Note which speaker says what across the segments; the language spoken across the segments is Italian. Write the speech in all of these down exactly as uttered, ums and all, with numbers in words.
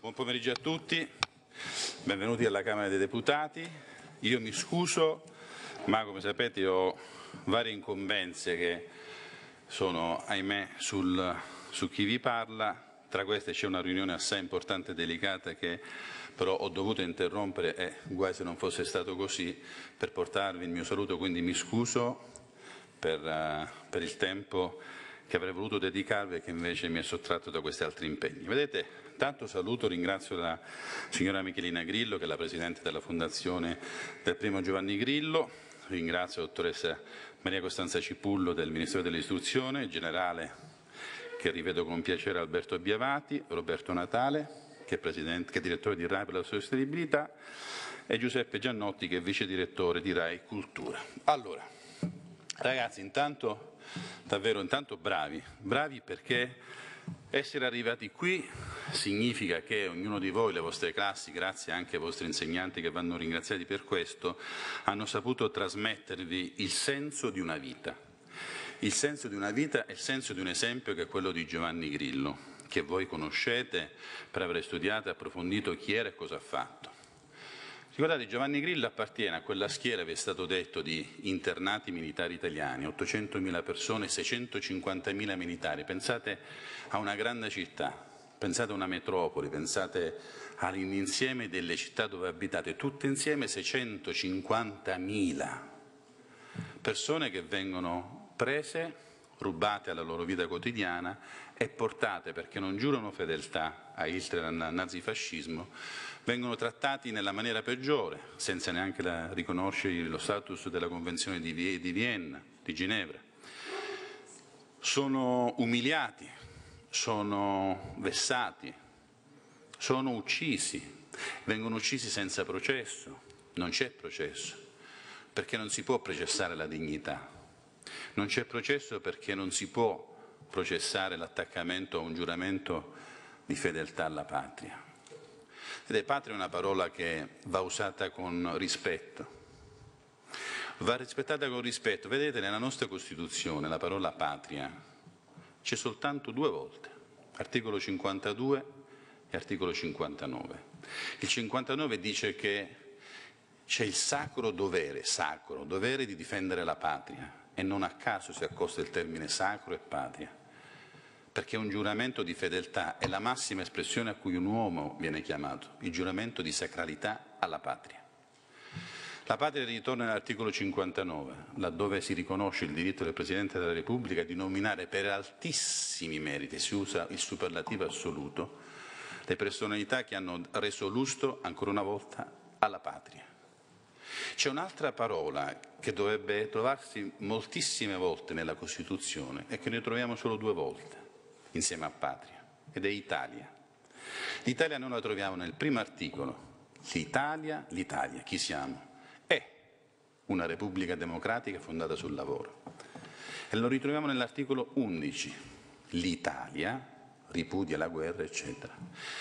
Speaker 1: Buon pomeriggio a tutti, benvenuti alla Camera dei Deputati. Io mi scuso, ma come sapete ho varie incombenze che sono, ahimè, sul, su chi vi parla. Tra queste c'è una riunione assai importante e delicata che però ho dovuto interrompere, e guai se non fosse stato così, per portarvi il mio saluto, quindi mi scuso per, uh, per il tempo che avrei voluto dedicarvi e che invece mi è sottratto da questi altri impegni. Vedete, tanto saluto, ringrazio la signora Michelina Grillo, che è la Presidente della Fondazione del Primo Giovanni Grillo, ringrazio la dottoressa Maria Costanza Cipullo del Ministero dell'Istruzione, il generale, che rivedo con piacere, Alberto Biavati, Roberto Natale, che è, presidente, che è direttore di RAI per la sostenibilità, e Giuseppe Giannotti, che è vice direttore di RAI Cultura. Allora, ragazzi, intanto, davvero, intanto bravi, bravi perché essere arrivati qui significa che ognuno di voi, le vostre classi, grazie anche ai vostri insegnanti che vanno ringraziati per questo, hanno saputo trasmettervi il senso di una vita. Il senso di una vita e il senso di un esempio che è quello di Giovanni Grillo, che voi conoscete per aver studiato e approfondito chi era e cosa ha fatto. Ricordate, Giovanni Grillo appartiene a quella schiera, vi è stato detto, di internati militari italiani, ottocentomila persone, seicentocinquantamila militari. Pensate a una grande città, pensate a una metropoli, pensate all'insieme delle città dove abitate, tutte insieme seicentocinquantamila persone che vengono prese, rubate alla loro vita quotidiana e portate, perché non giurano fedeltà a Hitler e al nazifascismo, vengono trattati nella maniera peggiore, senza neanche la, riconoscere lo status della Convenzione di, di Vienna, di Ginevra. Sono umiliati, sono vessati, sono uccisi, vengono uccisi senza processo, non c'è processo, perché non si può processare la dignità, non c'è processo perché non si può processare l'attaccamento a un giuramento di fedeltà alla patria. Vedete, patria è una parola che va usata con rispetto, va rispettata con rispetto. Vedete, nella nostra Costituzione la parola patria c'è soltanto due volte, articolo cinquantadue e articolo cinquantanove. Il cinquantanove dice che c'è il sacro dovere, sacro dovere di difendere la patria, e non a caso si accosta il termine sacro e patria, perché un giuramento di fedeltà è la massima espressione a cui un uomo viene chiamato, il giuramento di sacralità alla patria. La patria ritorna nell'articolo cinquantanove, laddove si riconosce il diritto del Presidente della Repubblica di nominare per altissimi meriti, si usa il superlativo assoluto, le personalità che hanno reso lustro, ancora una volta, alla patria. C'è un'altra parola che dovrebbe trovarsi moltissime volte nella Costituzione e che noi troviamo solo due volte insieme a patria, ed è Italia. L'Italia noi la troviamo nel primo articolo. L'Italia, l'Italia, chi siamo? È una Repubblica democratica fondata sul lavoro. E lo ritroviamo nell'articolo undici. L'Italia ripudia la guerra, eccetera.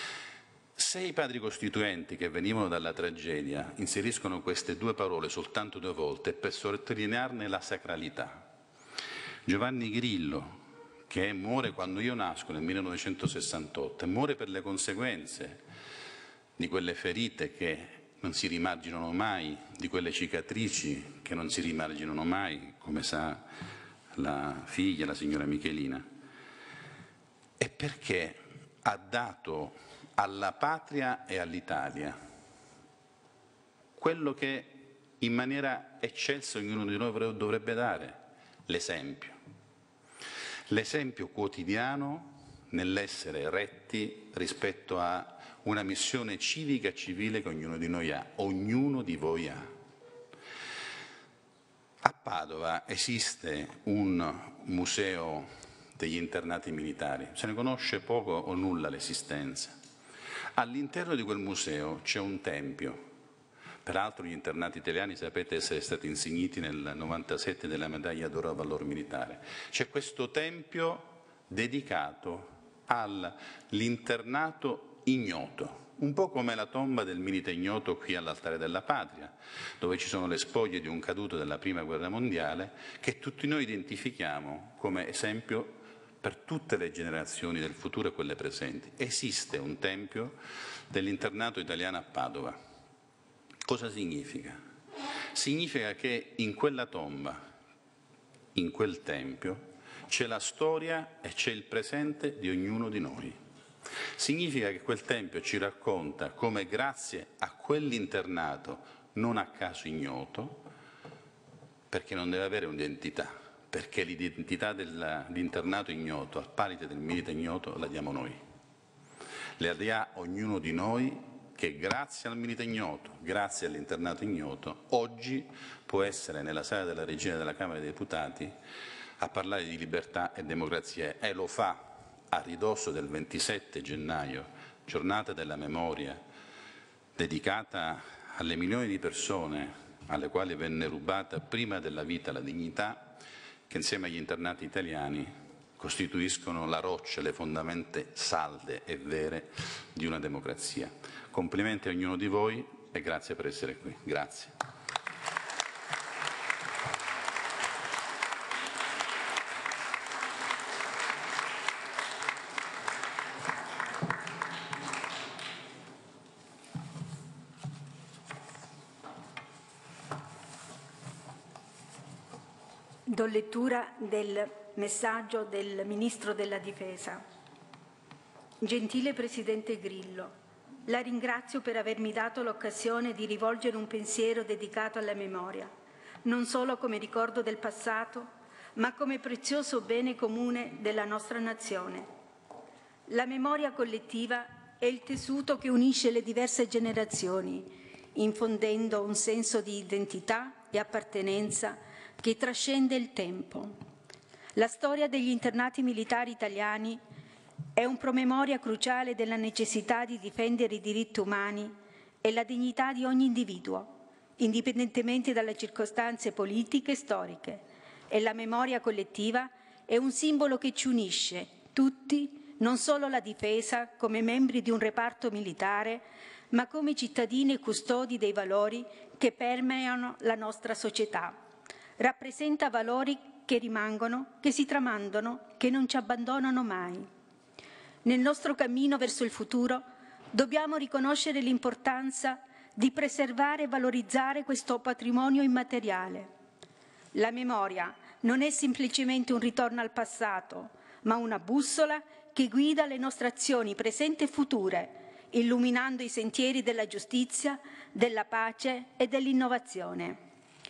Speaker 1: Se i padri costituenti che venivano dalla tragedia inseriscono queste due parole soltanto due volte, è per sottolinearne la sacralità. Giovanni Grillo, che muore quando io nasco nel millenovecentosessantotto, e muore per le conseguenze di quelle ferite che non si rimarginano mai, di quelle cicatrici che non si rimarginano mai, come sa la figlia, la signora Michelina, è perché ha dato alla patria e all'Italia quello che in maniera eccelsa ognuno di noi dovrebbe dare, l'esempio. L'esempio quotidiano nell'essere retti rispetto a una missione civica e civile che ognuno di noi ha, ognuno di voi ha. A Padova esiste un museo degli internati militari, se ne conosce poco o nulla l'esistenza. All'interno di quel museo c'è un tempio. Peraltro gli internati italiani sapete essere stati insigniti nel novantasette della medaglia d'oro al valor militare. C'è questo tempio dedicato all'internato ignoto, un po' come la tomba del milite ignoto qui all'Altare della Patria, dove ci sono le spoglie di un caduto della Prima Guerra Mondiale che tutti noi identifichiamo come esempio per tutte le generazioni del futuro e quelle presenti. Esiste un tempio dell'internato italiano a Padova. Cosa significa? Significa che in quella tomba, in quel tempio, c'è la storia e c'è il presente di ognuno di noi. Significa che quel tempio ci racconta come grazie a quell'internato, non a caso ignoto, perché non deve avere un'identità, perché l'identità dell'internato ignoto, al pari del milite ignoto, la diamo noi. La dia ognuno di noi che grazie al milite ignoto, grazie all'internato ignoto, oggi può essere nella sala della Regina della Camera dei Deputati a parlare di libertà e democrazia, e lo fa a ridosso del ventisette gennaio, giornata della memoria, dedicata alle milioni di persone alle quali venne rubata prima della vita la dignità, che insieme agli internati italiani costituiscono la roccia, le fondamenta salde e vere di una democrazia. Complimenti a ognuno di voi e grazie per essere qui. Grazie.
Speaker 2: Do lettura del messaggio del Ministro della Difesa. Gentile Presidente Grillo, la ringrazio per avermi dato l'occasione di rivolgere un pensiero dedicato alla memoria, non solo come ricordo del passato, ma come prezioso bene comune della nostra nazione. La memoria collettiva è il tessuto che unisce le diverse generazioni, infondendo un senso di identità e appartenenza che trascende il tempo. La storia degli internati militari italiani è un promemoria cruciale della necessità di difendere i diritti umani e la dignità di ogni individuo, indipendentemente dalle circostanze politiche e storiche, e la memoria collettiva è un simbolo che ci unisce tutti, non solo la difesa come membri di un reparto militare, ma come cittadini e custodi dei valori che permeano la nostra società. Rappresenta valori che rimangono, che si tramandano, che non ci abbandonano mai. Nel nostro cammino verso il futuro dobbiamo riconoscere l'importanza di preservare e valorizzare questo patrimonio immateriale. La memoria non è semplicemente un ritorno al passato, ma una bussola che guida le nostre azioni presenti e future, illuminando i sentieri della giustizia, della pace e dell'innovazione.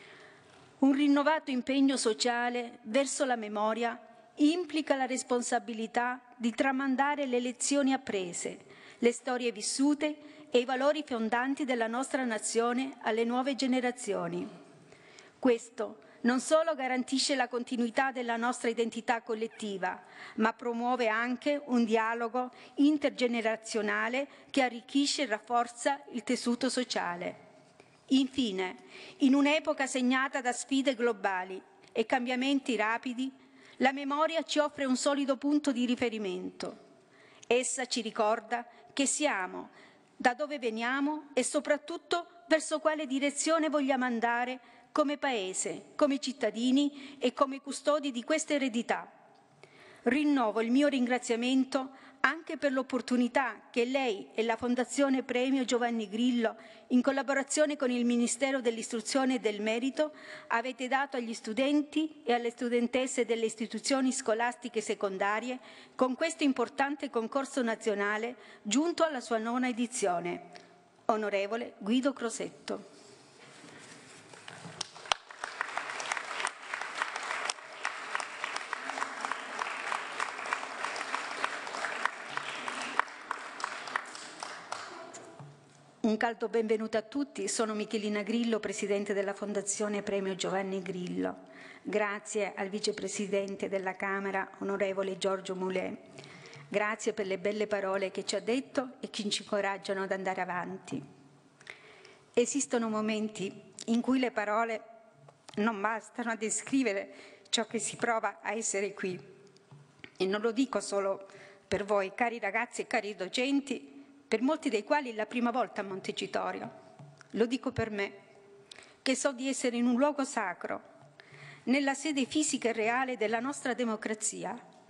Speaker 2: Un rinnovato impegno sociale verso la memoria implica la responsabilità di tramandare le lezioni apprese, le storie vissute e i valori fondanti della nostra nazione alle nuove generazioni. Questo non solo garantisce la continuità della nostra identità collettiva, ma promuove anche un dialogo intergenerazionale che arricchisce e rafforza il tessuto sociale. Infine, in un'epoca segnata da sfide globali e cambiamenti rapidi, la memoria ci offre un solido punto di riferimento. Essa ci ricorda che siamo, da dove veniamo e soprattutto verso quale direzione vogliamo andare come Paese, come cittadini e come custodi di questa eredità. Rinnovo il mio ringraziamento anche per l'opportunità che lei e la Fondazione Premio Giovanni Grillo, in collaborazione con il Ministero dell'Istruzione e del Merito, avete dato agli studenti e alle studentesse delle istituzioni scolastiche secondarie con questo importante concorso nazionale giunto alla sua nona edizione. Onorevole Guido Crosetto. Un caldo benvenuto a tutti, sono Michelina Grillo, Presidente della Fondazione Premio Giovanni Grillo. Grazie al Vicepresidente della Camera, onorevole Giorgio Mulè. Grazie per le belle parole che ci ha detto e che ci incoraggiano ad andare avanti. Esistono momenti in cui le parole non bastano a descrivere ciò che si prova a essere qui. E non lo dico solo per voi, cari ragazzi e cari docenti, per molti dei quali è la prima volta a Montecitorio. Lo dico per me, che so di essere in un luogo sacro, nella sede fisica e reale della nostra democrazia,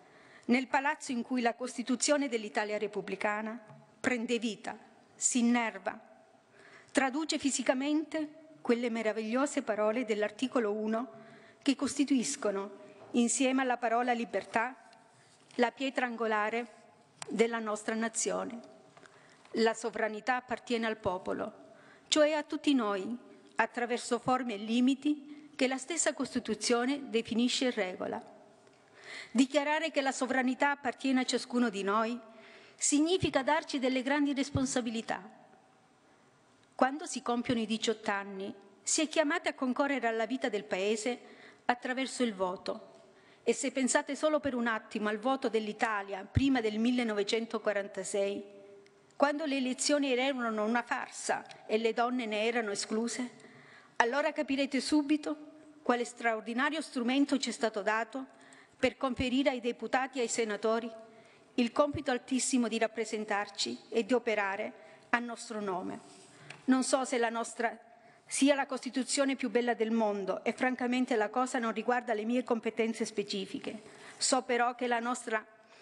Speaker 2: nel palazzo in cui la Costituzione dell'Italia repubblicana prende vita, si innerva, traduce fisicamente quelle meravigliose parole dell'articolo uno che costituiscono, insieme alla parola libertà, la pietra angolare della nostra nazione. La sovranità appartiene al popolo, cioè a tutti noi, attraverso forme e limiti che la stessa Costituzione definisce e regola. Dichiarare che la sovranità appartiene a ciascuno di noi significa darci delle grandi responsabilità. Quando si compiono i diciotto anni, si è chiamati a concorrere alla vita del Paese attraverso il voto. E se pensate solo per un attimo al voto dell'Italia prima del millenovecentoquarantasei, quando le elezioni erano una farsa e le donne ne erano escluse, allora capirete subito quale straordinario strumento ci è stato dato per conferire ai deputati e ai senatori il compito altissimo di rappresentarci e di operare a nostro nome. Non so se la nostra sia la Costituzione più bella del mondo e francamente la cosa non riguarda le mie competenze specifiche. So però che la nostra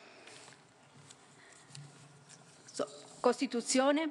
Speaker 2: Costituzione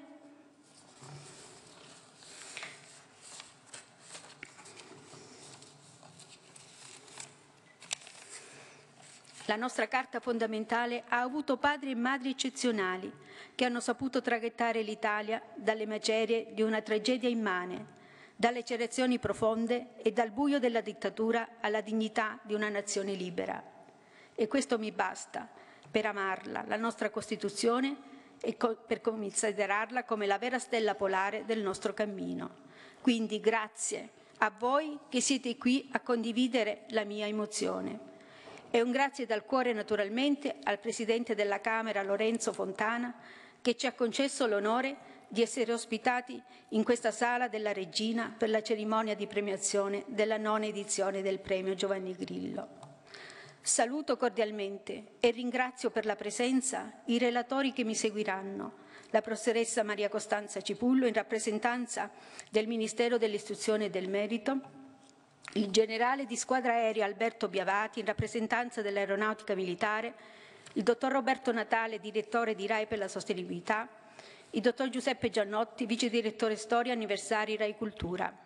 Speaker 2: La nostra Carta fondamentale ha avuto padri e madri eccezionali che hanno saputo traghettare l'Italia dalle macerie di una tragedia immane, dalle lacerazioni profonde e dal buio della dittatura alla dignità di una nazione libera. E questo mi basta per amarla, la nostra Costituzione, e per considerarla come la vera stella polare del nostro cammino. Quindi grazie a voi che siete qui a condividere la mia emozione. E un grazie dal cuore naturalmente al Presidente della Camera Lorenzo Fontana che ci ha concesso l'onore di essere ospitati in questa sala della Regina per la cerimonia di premiazione della nona edizione del Premio Giovanni Grillo. Saluto cordialmente e ringrazio per la presenza i relatori che mi seguiranno, la professoressa Maria Costanza Cipullo in rappresentanza del Ministero dell'Istruzione e del Merito, il generale di squadra aerea Alberto Biavati in rappresentanza dell'Aeronautica Militare, il dottor Roberto Natale, direttore di RAI per la Sostenibilità, il dottor Giuseppe Giannotti, vice direttore Storia Anniversari RAI Cultura.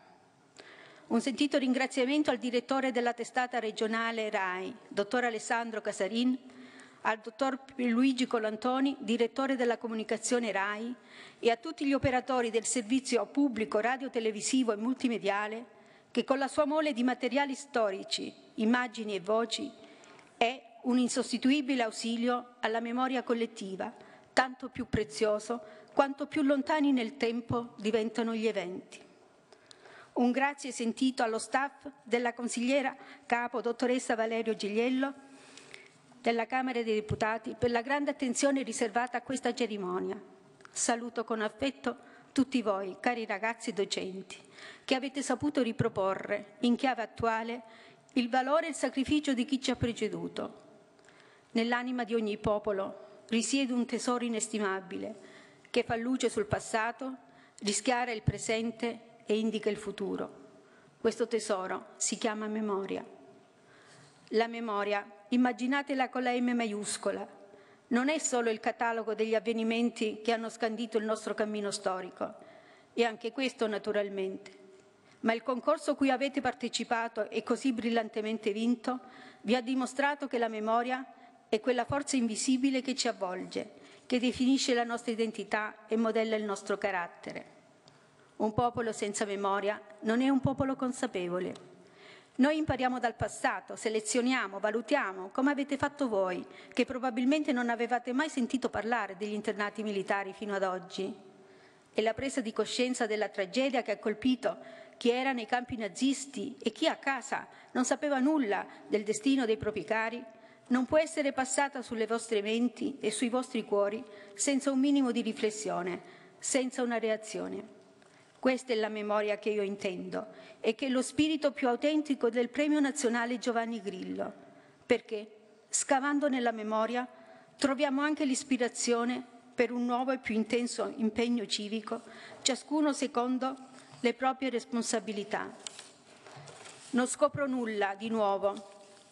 Speaker 2: Un sentito ringraziamento al direttore della testata regionale RAI, dottor Alessandro Casarin, al dottor Luigi Colantoni, direttore della comunicazione RAI, e a tutti gli operatori del servizio pubblico radiotelevisivo e multimediale che con la sua mole di materiali storici, immagini e voci è un insostituibile ausilio alla memoria collettiva, tanto più prezioso quanto più lontani nel tempo diventano gli eventi. Un grazie sentito allo staff della consigliera capo dottoressa Valerio Gigliello della Camera dei Deputati per la grande attenzione riservata a questa cerimonia. Saluto con affetto tutti voi, cari ragazzi docenti, che avete saputo riproporre in chiave attuale il valore e il sacrificio di chi ci ha preceduto. Nell'anima di ogni popolo risiede un tesoro inestimabile che fa luce sul passato, rischiara il presente e indica il futuro. Questo tesoro si chiama memoria. La memoria, immaginatela con la M maiuscola, non è solo il catalogo degli avvenimenti che hanno scandito il nostro cammino storico, e anche questo naturalmente, ma il concorso a cui avete partecipato e così brillantemente vinto vi ha dimostrato che la memoria è quella forza invisibile che ci avvolge, che definisce la nostra identità e modella il nostro carattere. Un popolo senza memoria non è un popolo consapevole. Noi impariamo dal passato, selezioniamo, valutiamo, come avete fatto voi, che probabilmente non avevate mai sentito parlare degli internati militari fino ad oggi. E la presa di coscienza della tragedia che ha colpito chi era nei campi nazisti e chi a casa non sapeva nulla del destino dei propri cari, non può essere passata sulle vostre menti e sui vostri cuori senza un minimo di riflessione, senza una reazione. Questa è la memoria che io intendo e che è lo spirito più autentico del Premio Nazionale Giovanni Grillo, perché, scavando nella memoria, troviamo anche l'ispirazione per un nuovo e più intenso impegno civico, ciascuno secondo le proprie responsabilità. Non scopro nulla di nuovo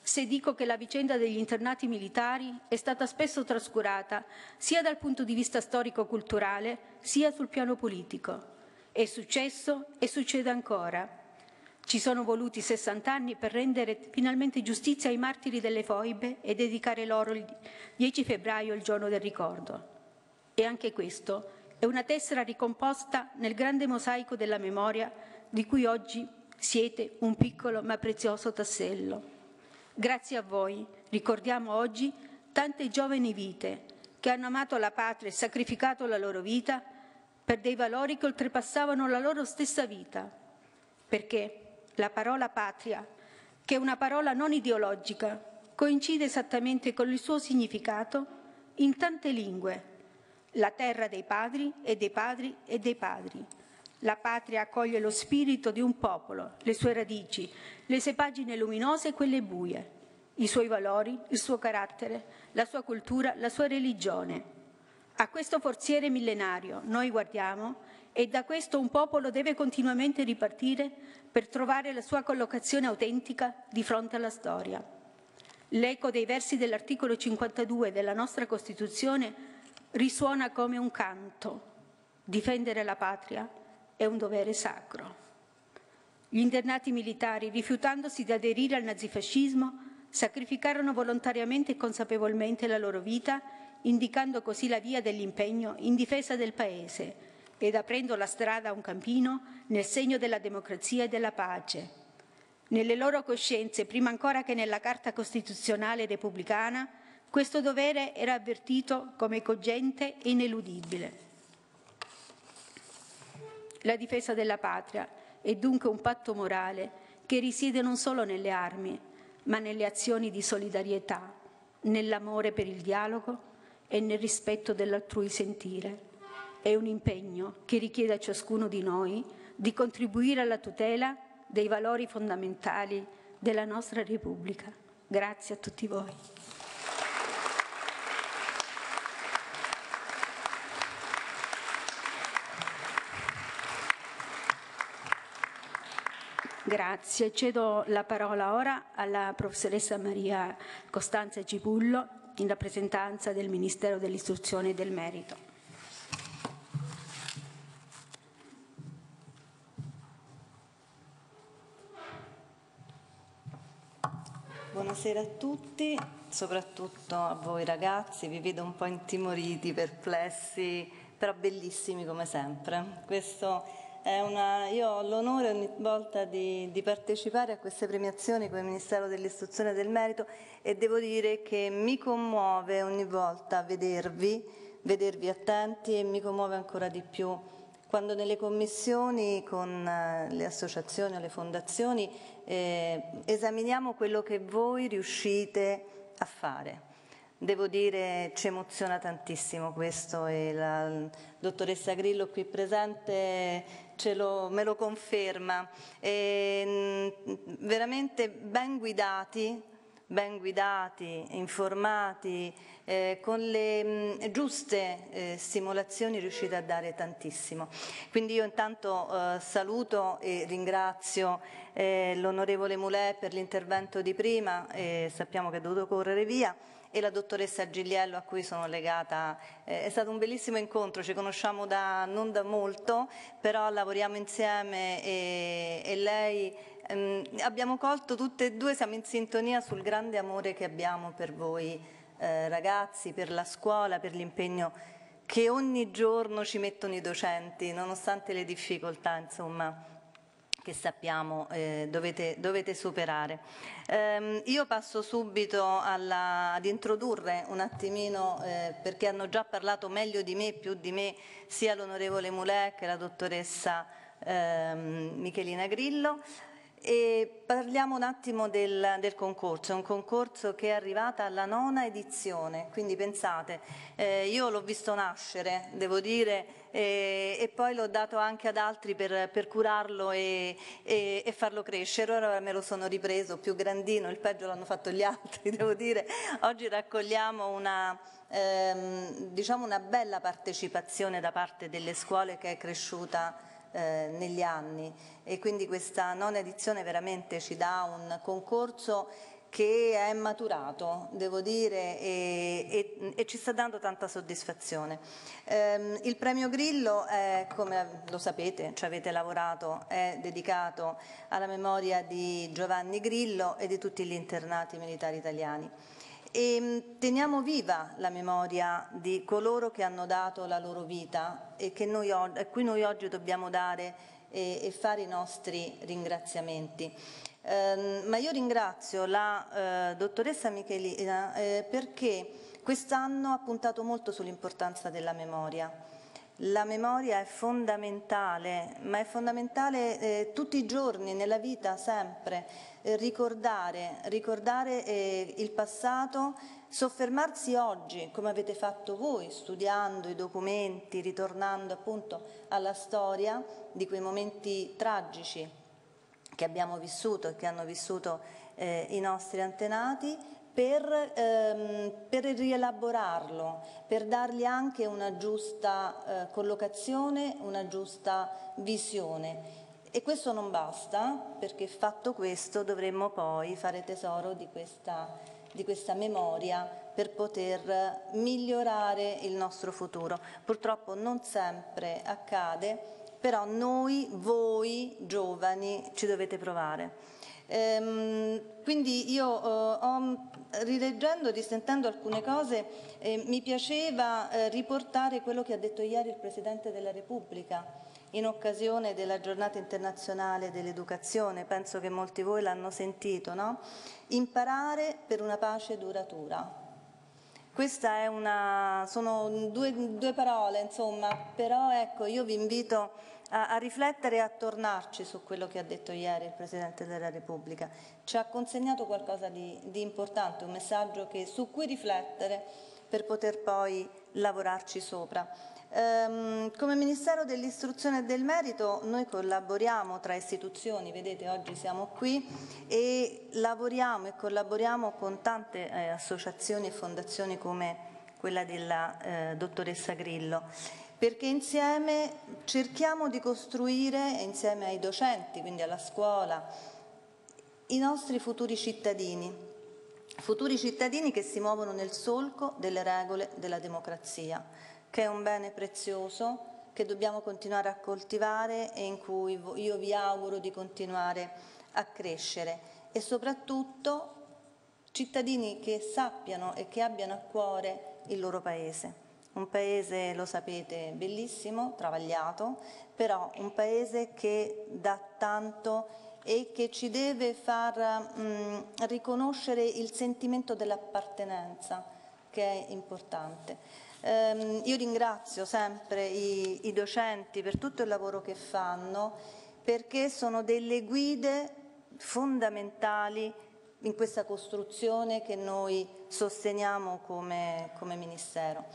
Speaker 2: se dico che la vicenda degli internati militari è stata spesso trascurata sia dal punto di vista storico-culturale sia sul piano politico. È successo e succede ancora. Ci sono voluti sessanta anni per rendere finalmente giustizia ai martiri delle foibe e dedicare loro il dieci febbraio il giorno del ricordo. E anche questo è una tessera ricomposta nel grande mosaico della memoria di cui oggi siete un piccolo ma prezioso tassello. Grazie a voi ricordiamo oggi tante giovani vite che hanno amato la patria e sacrificato la loro vita per dei valori che oltrepassavano la loro stessa vita, perché la parola patria, che è una parola non ideologica, coincide esattamente con il suo significato in tante lingue. La terra dei padri e dei padri e dei padri. La patria accoglie lo spirito di un popolo, le sue radici, le sue pagine luminose e quelle buie, i suoi valori, il suo carattere, la sua cultura, la sua religione. A questo forziere millenario noi guardiamo e da questo un popolo deve continuamente ripartire per trovare la sua collocazione autentica di fronte alla storia. L'eco dei versi dell'articolo cinquantadue della nostra Costituzione risuona come un canto. Difendere la patria è un dovere sacro. Gli internati militari, rifiutandosi di aderire al nazifascismo, sacrificarono volontariamente e consapevolmente la loro vita, indicando così la via dell'impegno in difesa del Paese ed aprendo la strada a un cammino nel segno della democrazia e della pace. Nelle loro coscienze, prima ancora che nella Carta Costituzionale repubblicana, questo dovere era avvertito come cogente e ineludibile. La difesa della patria è dunque un patto morale che risiede non solo nelle armi, ma nelle azioni di solidarietà, nell'amore per il dialogo e nel rispetto dell'altrui sentire. È un impegno che richiede a ciascuno di noi di contribuire alla tutela dei valori fondamentali della nostra Repubblica. Grazie a tutti voi. Grazie. Cedo la parola ora alla professoressa Maria Costanza Cipullo in rappresentanza del Ministero dell'Istruzione e del Merito.
Speaker 3: Buonasera a tutti, soprattutto a voi ragazzi, vi vedo un po' intimoriti, perplessi, però bellissimi come sempre. Questo è una, io ho l'onore ogni volta di, di partecipare a queste premiazioni con il Ministero dell'Istruzione e del Merito e devo dire che mi commuove ogni volta vedervi, vedervi attenti e mi commuove ancora di più quando nelle commissioni con le associazioni o le fondazioni eh, esaminiamo quello che voi riuscite a fare. Devo dire, ci emoziona tantissimo questo e la dottoressa Grillo qui presente ce lo, me lo conferma. E, veramente ben guidati, ben guidati, informati, eh, con le mh, giuste eh, stimolazioni riuscite a dare tantissimo. Quindi io intanto eh, saluto e ringrazio eh, l'onorevole Mulè per l'intervento di prima, eh, sappiamo che è dovuto correre via, e la dottoressa Gigliello a cui sono legata. Eh, è stato un bellissimo incontro, ci conosciamo da, non da molto, però lavoriamo insieme e, e lei ehm, abbiamo colto tutte e due, siamo in sintonia sul grande amore che abbiamo per voi eh, ragazzi, per la scuola, per l'impegno che ogni giorno ci mettono i docenti, nonostante le difficoltà, insomma, che sappiamo eh, dovete, dovete superare. Um, io passo subito alla, ad introdurre un attimino, eh, perché hanno già parlato meglio di me, più di me, sia l'onorevole Mulè che la dottoressa ehm, Michelina Grillo. E parliamo un attimo del, del concorso, è un concorso che è arrivata alla nona edizione, quindi pensate, eh, io l'ho visto nascere, devo dire, eh, e poi l'ho dato anche ad altri per, per curarlo e, e, e farlo crescere, ora me lo sono ripreso più grandino, il peggio l'hanno fatto gli altri, devo dire, oggi raccogliamo una, ehm, diciamo una bella partecipazione da parte delle scuole che è cresciuta Eh, negli anni e quindi questa nona edizione veramente ci dà un concorso che è maturato, devo dire, e, e, e ci sta dando tanta soddisfazione. Um, il premio Grillo, è, come lo sapete, ci avete lavorato, è dedicato alla memoria di Giovanni Grillo e di tutti gli internati militari italiani. E teniamo viva la memoria di coloro che hanno dato la loro vita e che noi, a cui noi oggi dobbiamo dare e, e fare i nostri ringraziamenti. Eh, ma io ringrazio la eh, dottoressa Michelina eh, perché quest'anno ha puntato molto sull'importanza della memoria. La memoria è fondamentale, ma è fondamentale eh, tutti i giorni, nella vita, sempre. Eh, ricordare, ricordare eh, il passato, soffermarsi oggi, come avete fatto voi, studiando i documenti, ritornando appunto alla storia di quei momenti tragici che abbiamo vissuto e che hanno vissuto eh, i nostri antenati, per, ehm, per rielaborarlo, per dargli anche una giusta eh, collocazione, una giusta visione. E questo non basta, perché fatto questo dovremmo poi fare tesoro di questa, di questa memoria per poter migliorare il nostro futuro. Purtroppo non sempre accade, però noi, voi giovani, ci dovete provare. Ehm, quindi io eh, ho, rileggendo, risentendo alcune cose, eh, mi piaceva eh, riportare quello che ha detto ieri il Presidente della Repubblica in occasione della Giornata Internazionale dell'Educazione. Penso che molti di voi l'hanno sentito, no? Imparare per una pace duratura. Questa è una, sono due, due parole, insomma, però ecco, io vi invito a, a riflettere e a tornarci su quello che ha detto ieri il Presidente della Repubblica. Ci ha consegnato qualcosa di, di importante, un messaggio che, su cui riflettere per poter poi lavorarci sopra. Um, come Ministero dell'Istruzione e del Merito noi collaboriamo tra istituzioni, vedete oggi siamo qui e lavoriamo e collaboriamo con tante eh, associazioni e fondazioni come quella della eh, dottoressa Grillo, perché insieme cerchiamo di costruire, insieme ai docenti, quindi alla scuola, i nostri futuri cittadini, futuri cittadini che si muovono nel solco delle regole della democrazia, che è un bene prezioso che dobbiamo continuare a coltivare e in cui io vi auguro di continuare a crescere, e soprattutto cittadini che sappiano e che abbiano a cuore il loro paese. Un paese, lo sapete, bellissimo, travagliato, però un paese che dà tanto e che ci deve far mh, riconoscere il sentimento dell'appartenenza, che è importante. Um, io ringrazio sempre i, i docenti per tutto il lavoro che fanno, perché sono delle guide fondamentali in questa costruzione che noi sosteniamo come, come Ministero.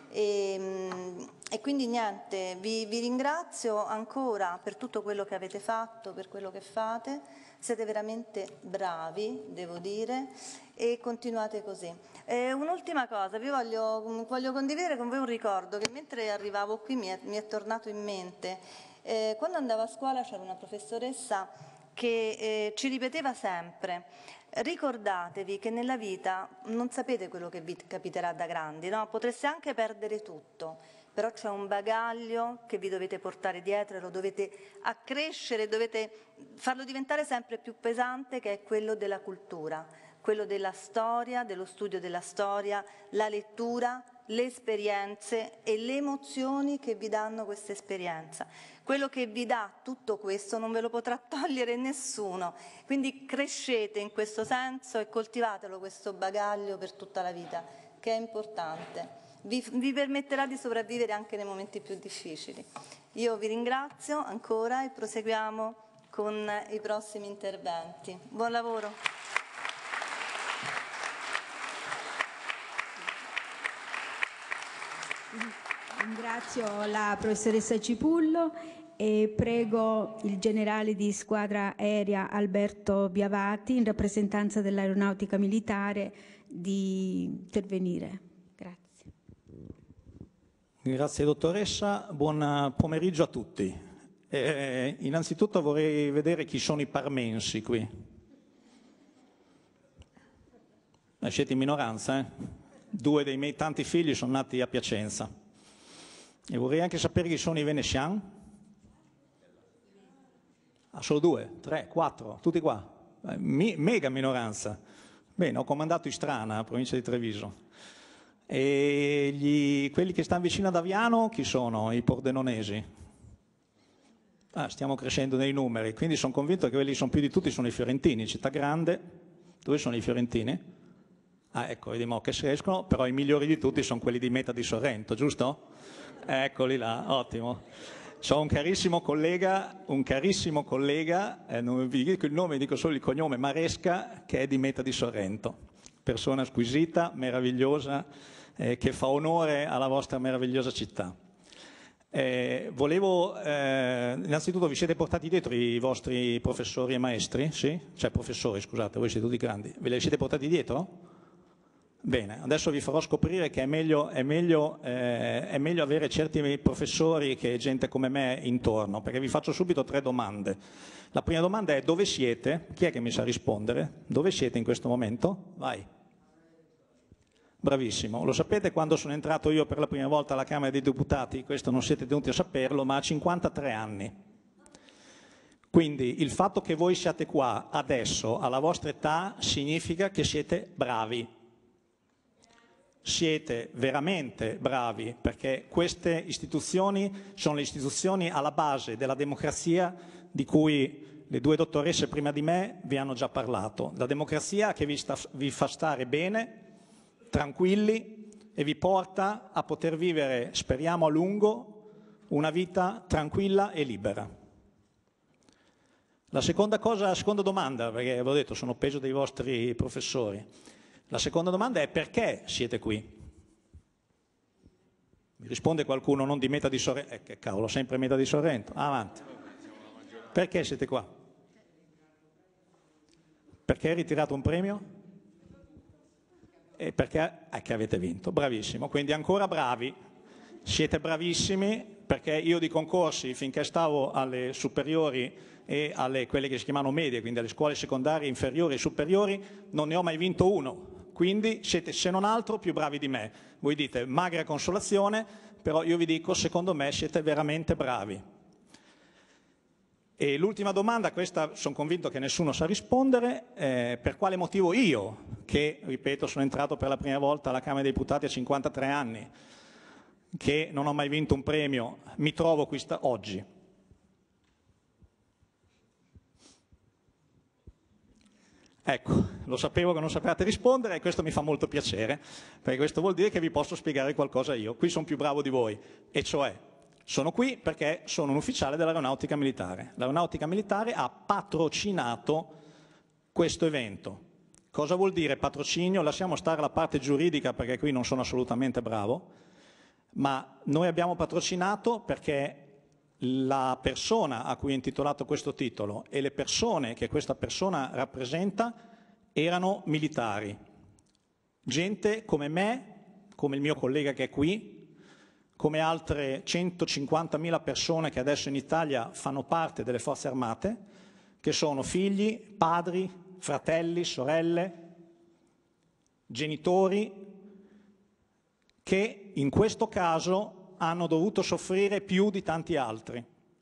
Speaker 3: E, e quindi niente, vi, vi ringrazio ancora per tutto quello che avete fatto, per quello che fate, siete veramente bravi, devo dire, e continuate così. Eh, un'ultima cosa, vi voglio, voglio condividere con voi un ricordo che mentre arrivavo qui mi è, mi è tornato in mente. Eh, quando andavo a scuola c'era una professoressa che eh, ci ripeteva sempre: ricordatevi che nella vita non sapete quello che vi capiterà da grandi, no? Potreste anche perdere tutto, però c'è un bagaglio che vi dovete portare dietro e lo dovete accrescere, dovete farlo diventare sempre più pesante, che è quello della cultura, quello della storia, dello studio della storia, la lettura, le esperienze e le emozioni che vi danno questa esperienza. Quello che vi dà tutto questo non ve lo potrà togliere nessuno, quindi crescete in questo senso e coltivatelo questo bagaglio per tutta la vita, che è importante. Vi, vi permetterà di sopravvivere anche nei momenti più difficili. Io vi ringrazio ancora e proseguiamo con i prossimi interventi. Buon lavoro.
Speaker 2: Ringrazio la professoressa Cipullo e prego il generale di squadra aerea Alberto Biavati, in rappresentanza dell'Aeronautica Militare, di intervenire. Grazie.
Speaker 4: Grazie dottoressa, buon pomeriggio a tutti. Eh, innanzitutto vorrei vedere chi sono i parmensi qui. Eh, siete in minoranza, eh? Due dei miei tanti figli sono nati a Piacenza. E vorrei anche sapere chi sono i veneziani. Ah, solo due, tre, quattro, tutti qua. Eh, mi, mega minoranza. Bene, ho comandato Istrana, provincia di Treviso. E gli, quelli che stanno vicino ad Aviano, chi sono? I pordenonesi. Ah, stiamo crescendo nei numeri, quindi sono convinto che quelli che sono più di tutti sono i fiorentini. Città grande, dove sono i fiorentini? Ah, ecco, vediamo che si escono, però i migliori di tutti sono quelli di Meta di Sorrento, giusto? Eccoli là, ottimo. C'ho un carissimo collega, un carissimo collega, eh, non vi dico il nome, dico solo il cognome, Maresca, che è di Meta di Sorrento. Persona squisita, meravigliosa, eh, che fa onore alla vostra meravigliosa città. Eh, volevo, eh, innanzitutto vi siete portati dietro i vostri professori e maestri? Sì? Cioè professori, scusate, voi siete tutti grandi. Ve li siete portati dietro? Bene, adesso vi farò scoprire che è meglio, è meglio, eh, è meglio avere certi professori che gente come me intorno, perché vi faccio subito tre domande. La prima domanda è: dove siete? Chi è che mi sa rispondere? Dove siete in questo momento? Vai. Bravissimo. Lo sapete quando sono entrato io per la prima volta alla Camera dei Deputati? Questo non siete tenuti a saperlo, ma a cinquantatré anni. Quindi il fatto che voi siate qua adesso, alla vostra età, significa che siete bravi. Siete veramente bravi, perché queste istituzioni sono le istituzioni alla base della democrazia di cui le due dottoresse prima di me vi hanno già parlato. La democrazia che vi, sta, vi fa stare bene, tranquilli, e vi porta a poter vivere, speriamo a lungo, una vita tranquilla e libera. La seconda cosa, la seconda domanda, perché avevo detto sono peso dei vostri professori. La seconda domanda è: perché siete qui? Mi risponde qualcuno non di Meta di Sorrento? Eh, che cavolo, sempre Meta di Sorrento. Ah, avanti. Perché siete qua? Perché hai ritirato un premio? E perché eh, che avete vinto. Bravissimo, quindi ancora bravi. Siete bravissimi, perché io di concorsi, finché stavo alle superiori e alle quelle che si chiamano medie, quindi alle scuole secondarie inferiori e superiori, non ne ho mai vinto uno. Quindi siete, se non altro, più bravi di me. Voi dite magra consolazione, però io vi dico, secondo me siete veramente bravi. E l'ultima domanda, questa sono convinto che nessuno sa rispondere: eh, per quale motivo io, che, ripeto, sono entrato per la prima volta alla Camera dei Deputati a cinquantatré anni, che non ho mai vinto un premio, mi trovo qui oggi? Ecco, lo sapevo che non sapevate rispondere e questo mi fa molto piacere, perché questo vuol dire che vi posso spiegare qualcosa io. Qui sono più bravo di voi, e cioè sono qui perché sono un ufficiale dell'Aeronautica Militare. L'Aeronautica Militare ha patrocinato questo evento. Cosa vuol dire patrocinio? Lasciamo stare la parte giuridica, perché qui non sono assolutamente bravo, ma noi abbiamo patrocinato perché la persona a cui è intitolato questo titolo e le persone che questa persona rappresenta erano militari, gente come me, come il mio collega che è qui, come altre centocinquantamila persone che adesso in Italia fanno parte delle forze armate, che sono figli, padri, fratelli, sorelle, genitori, che in questo caso hanno dovuto soffrire più di tanti altri.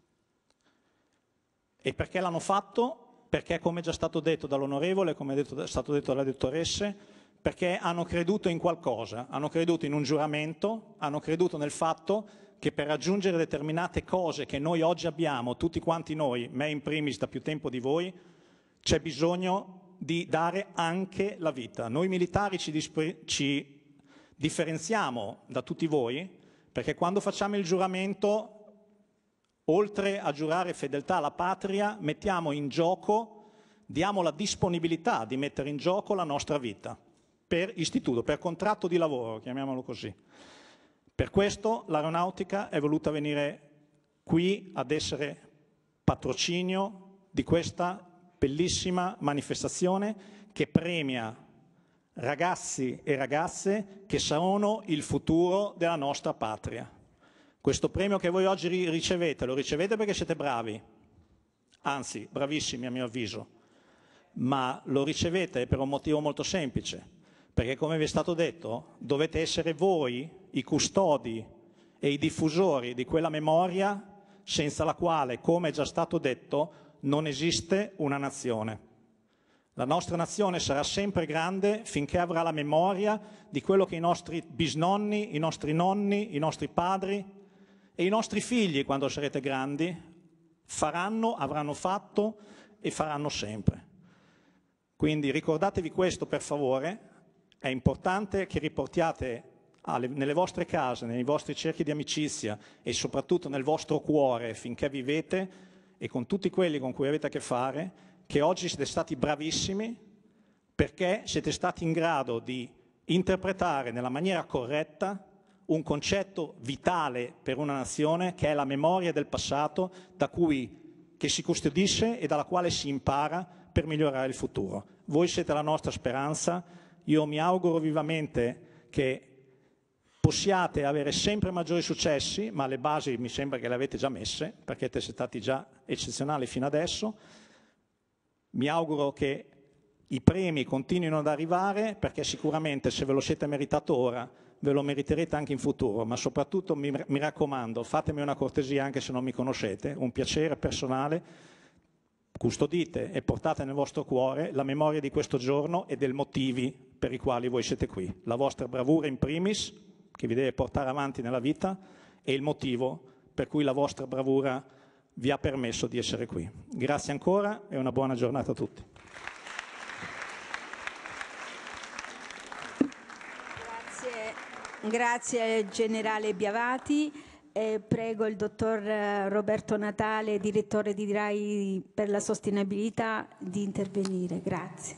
Speaker 4: E perché l'hanno fatto? Perché, come è già stato detto dall'onorevole, come è, detto, è stato detto dalle dottoresse, perché hanno creduto in qualcosa, hanno creduto in un giuramento, hanno creduto nel fatto che per raggiungere determinate cose che noi oggi abbiamo, tutti quanti noi, me in primis da più tempo di voi, c'è bisogno di dare anche la vita. Noi militari ci, ci differenziamo da tutti voi, perché quando facciamo il giuramento, oltre a giurare fedeltà alla patria, mettiamo in gioco, diamo la disponibilità di mettere in gioco la nostra vita, per istituto, per contratto di lavoro, chiamiamolo così. Per questo l'aeronautica è voluta venire qui ad essere patrocinio di questa bellissima manifestazione che premia ragazzi e ragazze che sono il futuro della nostra patria. Questo premio che voi oggi ricevete, lo ricevete perché siete bravi, anzi bravissimi a mio avviso, ma lo ricevete per un motivo molto semplice, perché come vi è stato detto dovete essere voi i custodi e i diffusori di quella memoria senza la quale, come è già stato detto, non esiste una nazione. La nostra nazione sarà sempre grande finché avrà la memoria di quello che i nostri bisnonni, i nostri nonni, i nostri padri e i nostri figli, quando sarete grandi, faranno, avranno fatto e faranno sempre. Quindi ricordatevi questo, per favore. È importante che riportiate alle, nelle vostre case, nei vostri cerchi di amicizia e soprattutto nel vostro cuore, finché vivete, e con tutti quelli con cui avete a che fare, che oggi siete stati bravissimi perché siete stati in grado di interpretare nella maniera corretta un concetto vitale per una nazione, che è la memoria del passato, da cui, che si custodisce e dalla quale si impara per migliorare il futuro. Voi siete la nostra speranza. Io mi auguro vivamente che possiate avere sempre maggiori successi, ma le basi mi sembra che le avete già messe, perché siete stati già eccezionali fino adesso. Mi auguro che i premi continuino ad arrivare, perché sicuramente se ve lo siete meritato ora, ve lo meriterete anche in futuro, ma soprattutto mi, mi raccomando, fatemi una cortesia anche se non mi conoscete, un piacere personale, custodite e portate nel vostro cuore la memoria di questo giorno e dei motivi per i quali voi siete qui. La vostra bravura in primis, che vi deve portare avanti nella vita, e il motivo per cui la vostra bravura vi ha permesso di essere qui. Grazie ancora e una buona giornata a tutti.
Speaker 2: Grazie, grazie Generale Biavati. Eh, prego il dottor Roberto Natale, direttore di RAI per la sostenibilità, di intervenire. Grazie.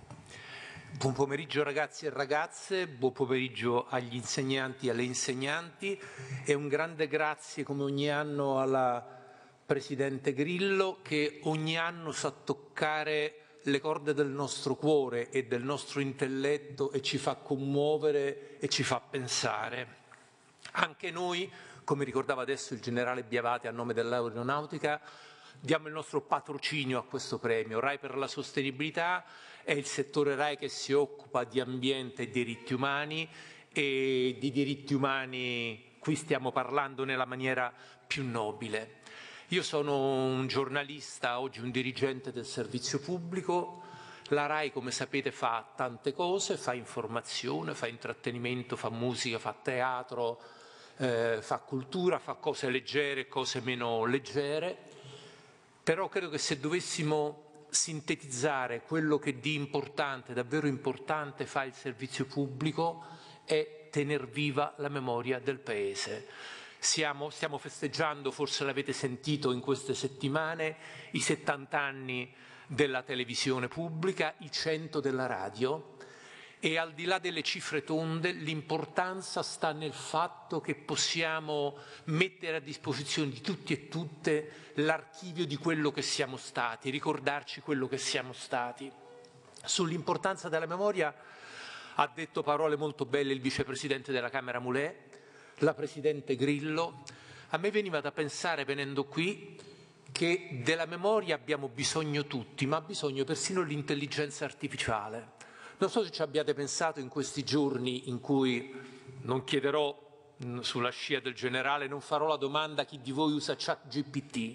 Speaker 5: Buon pomeriggio ragazzi e ragazze, buon pomeriggio agli insegnanti e alle insegnanti e un grande grazie come ogni anno alla Presidente Grillo, che ogni anno sa toccare le corde del nostro cuore e del nostro intelletto e ci fa commuovere e ci fa pensare. Anche noi, come ricordava adesso il generale Biavati a nome dell'Aeronautica, diamo il nostro patrocinio a questo premio. RAI per la sostenibilità è il settore RAI che si occupa di ambiente e diritti umani, e di diritti umani qui stiamo parlando nella maniera più nobile. Io sono un giornalista, oggi un dirigente del servizio pubblico. La RAI, come sapete, fa tante cose, fa informazione, fa intrattenimento, fa musica, fa teatro, eh, fa cultura, fa cose leggere e cose meno leggere. Però credo che se dovessimo sintetizzare quello che di importante, davvero importante, fa il servizio pubblico, è tener viva la memoria del Paese. Siamo, stiamo festeggiando, forse l'avete sentito in queste settimane, i settanta anni della televisione pubblica, i cento della radio, e al di là delle cifre tonde l'importanza sta nel fatto che possiamo mettere a disposizione di tutti e tutte l'archivio di quello che siamo stati, ricordarci quello che siamo stati. Sull'importanza della memoria ha detto parole molto belle il vicepresidente della Camera Mulè, la Presidente Grillo. A me veniva da pensare, venendo qui, che della memoria abbiamo bisogno tutti, ma ha bisogno persino l'intelligenza artificiale. Non so se ci abbiate pensato in questi giorni in cui, non chiederò sulla scia del generale, non farò la domanda chi di voi usa ChatGPT,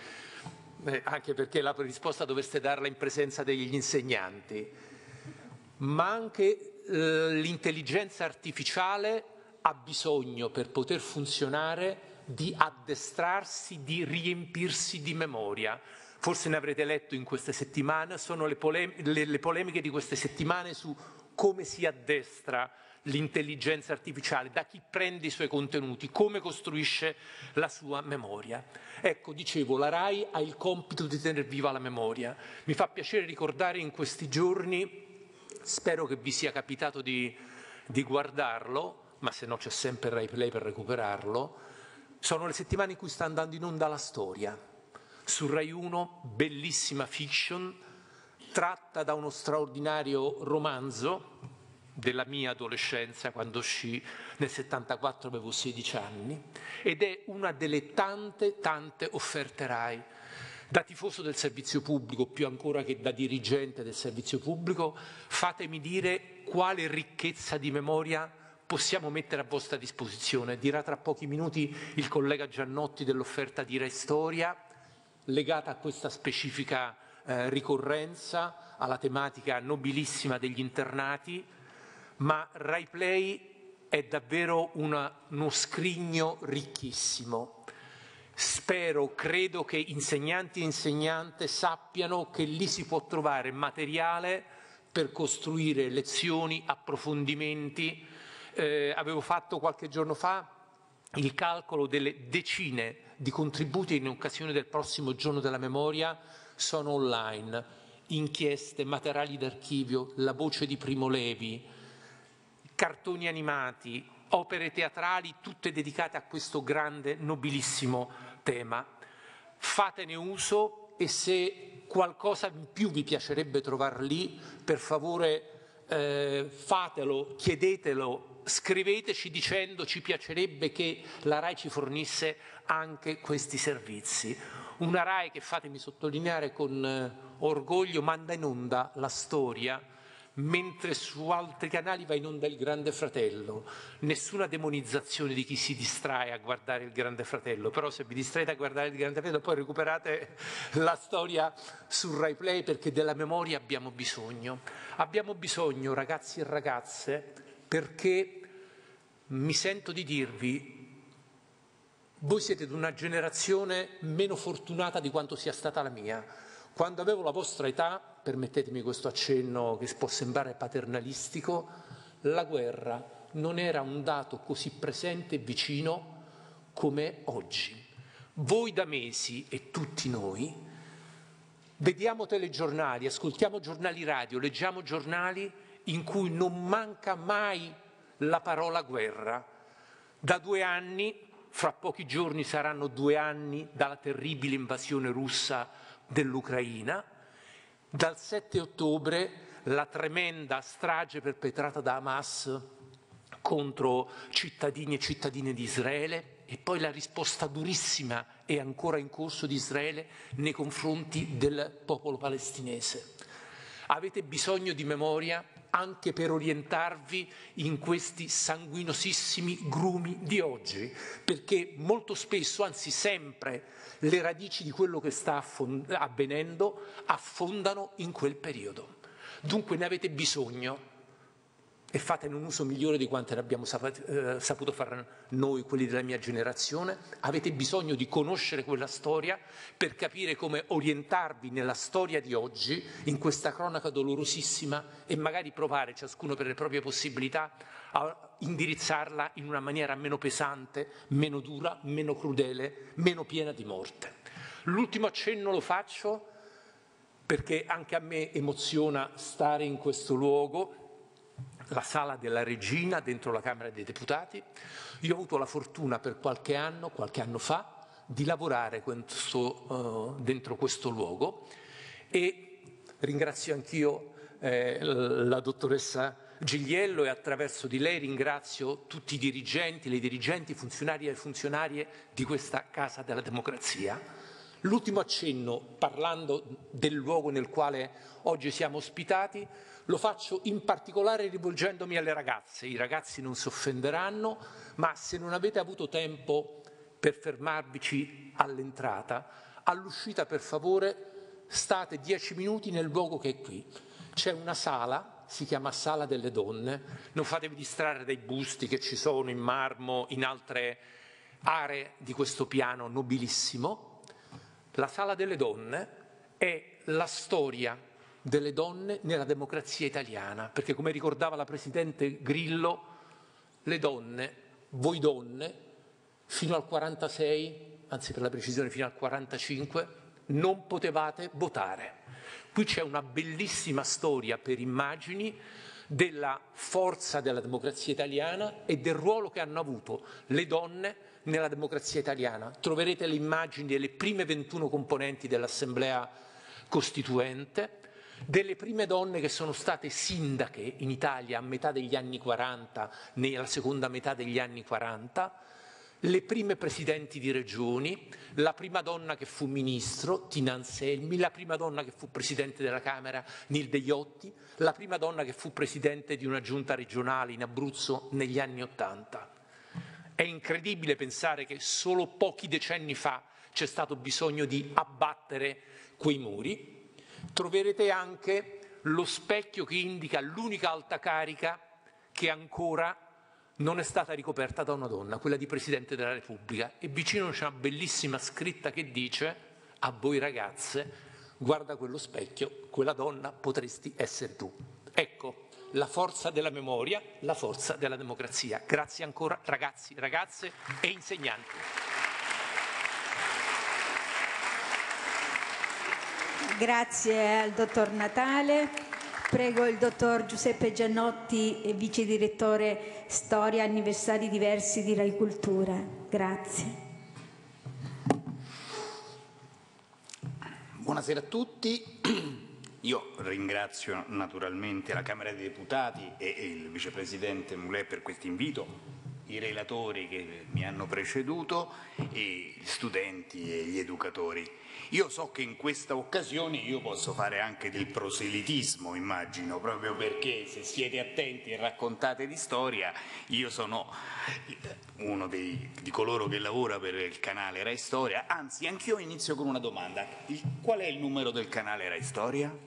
Speaker 5: eh, anche perché la risposta dovreste darla in presenza degli insegnanti, ma anche eh, l'intelligenza artificiale ha bisogno, per poter funzionare, di addestrarsi, di riempirsi di memoria. Forse ne avrete letto in queste settimane, sono le, polem- le, le polemiche di queste settimane su come si addestra l'intelligenza artificiale, da chi prende i suoi contenuti, come costruisce la sua memoria. Ecco, dicevo, la RAI ha il compito di tenere viva la memoria. Mi fa piacere ricordare in questi giorni, spero che vi sia capitato di, di guardarlo, ma se no c'è sempre Rai Play per recuperarlo, sono le settimane in cui sta andando in onda La Storia. Su Rai uno, bellissima fiction, tratta da uno straordinario romanzo della mia adolescenza, quando uscì nel settantaquattro, avevo sedici anni, ed è una delle tante, tante offerte RAI. Da tifoso del servizio pubblico, più ancora che da dirigente del servizio pubblico, fatemi dire quale ricchezza di memoria possiamo mettere a vostra disposizione. Dirà tra pochi minuti il collega Giannotti dell'offerta di Rai Storia, legata a questa specifica eh, ricorrenza, alla tematica nobilissima degli internati, ma Rai Play è davvero una, uno scrigno ricchissimo. Spero, credo che insegnanti e insegnante sappiano che lì si può trovare materiale per costruire lezioni, approfondimenti. Eh, avevo fatto qualche giorno fa il calcolo delle decine di contributi in occasione del prossimo giorno della memoria sono online, inchieste, materiali d'archivio, la voce di Primo Levi, cartoni animati, opere teatrali, tutte dedicate a questo grande, nobilissimo tema. Fatene uso e se qualcosa in più vi piacerebbe trovar lì, per favore eh, fatelo, chiedetelo, scriveteci dicendo ci piacerebbe che la Rai ci fornisse anche questi servizi. Una Rai che, fatemi sottolineare con eh, orgoglio, manda in onda la storia, mentre su altri canali va in onda il Grande Fratello. Nessuna demonizzazione di chi si distrae a guardare il Grande Fratello, però se vi distraete a guardare il Grande Fratello poi recuperate la storia su Rai Play, perché della memoria abbiamo bisogno. Abbiamo bisogno, ragazzi e ragazze, perché mi sento di dirvi, voi siete di una generazione meno fortunata di quanto sia stata la mia. Quando avevo la vostra età, permettetemi questo accenno che può sembrare paternalistico, la guerra non era un dato così presente e vicino come oggi. Voi da mesi, e tutti noi, vediamo telegiornali, ascoltiamo giornali radio, leggiamo giornali in cui non manca mai la parola guerra. Da due anni, fra pochi giorni saranno due anni dalla terribile invasione russa dell'Ucraina, dal sette ottobre la tremenda strage perpetrata da Hamas contro cittadini e cittadine di Israele e poi la risposta durissima e ancora in corso di Israele nei confronti del popolo palestinese. Avete bisogno di memoria anche per orientarvi in questi sanguinosissimi grumi di oggi, perché molto spesso, anzi sempre, le radici di quello che sta avvenendo affondano in quel periodo. Dunque ne avete bisogno e fatene un uso migliore di quanto ne abbiamo saputo fare noi, quelli della mia generazione. Avete bisogno di conoscere quella storia per capire come orientarvi nella storia di oggi, in questa cronaca dolorosissima, e magari provare, ciascuno per le proprie possibilità, a indirizzarla in una maniera meno pesante, meno dura, meno crudele, meno piena di morte. L'ultimo accenno lo faccio perché anche a me emoziona stare in questo luogo, la Sala della Regina dentro la Camera dei Deputati. Io ho avuto la fortuna per qualche anno, qualche anno fa, di lavorare questo, uh, dentro questo luogo e ringrazio anch'io eh, la dottoressa Gigliello e attraverso di lei ringrazio tutti i dirigenti, le dirigenti, funzionari e funzionarie di questa Casa della Democrazia. L'ultimo accenno, parlando del luogo nel quale oggi siamo ospitati, lo faccio in particolare rivolgendomi alle ragazze. I ragazzi non si offenderanno, ma se non avete avuto tempo per fermarvici all'entrata, all'uscita per favore state dieci minuti nel luogo che è qui. C'è una sala, si chiama Sala delle Donne, non fatevi distrarre dai busti che ci sono in marmo in altre aree di questo piano nobilissimo. La Sala delle Donne è la storia delle donne nella democrazia italiana, perché come ricordava la Presidente Grillo, le donne, voi donne, fino al quarantasei, anzi per la precisione fino al quarantacinque, non potevate votare. Qui c'è una bellissima storia per immagini della forza della democrazia italiana e del ruolo che hanno avuto le donne nella democrazia italiana. Troverete le immagini delle prime ventuno componenti dell'Assemblea Costituente, delle prime donne che sono state sindache in Italia a metà degli anni quaranta, nella seconda metà degli anni quaranta, le prime presidenti di regioni, la prima donna che fu ministro, Tina Anselmi, la prima donna che fu presidente della Camera, Nilde Iotti, la prima donna che fu presidente di una giunta regionale in Abruzzo negli anni Ottanta. È incredibile pensare che solo pochi decenni fa c'è stato bisogno di abbattere quei muri. Troverete anche lo specchio che indica l'unica alta carica che ancora non è stata ricoperta da una donna, quella di Presidente della Repubblica, e vicino c'è una bellissima scritta che dice: a voi ragazze, guarda quello specchio, quella donna potresti essere tu. Ecco, la forza della memoria, la forza della democrazia. Grazie ancora ragazzi, ragazze e insegnanti.
Speaker 2: Grazie al dottor Natale. Prego il dottor Giuseppe Giannotti, vice direttore Storia Anniversari Diversi di Rai Cultura. Grazie.
Speaker 6: Buonasera a tutti. Io ringrazio naturalmente la Camera dei Deputati e il vicepresidente Mulè per questo invito, i relatori che mi hanno preceduto, e gli studenti e gli educatori. Io so che in questa occasione io posso fare anche del proselitismo, immagino, proprio perché se siete attenti e raccontate di storia, io sono uno dei, di coloro che lavora per il canale Rai Storia. Anzi, anch'io inizio con una domanda. Il, qual è il numero del canale Rai Storia?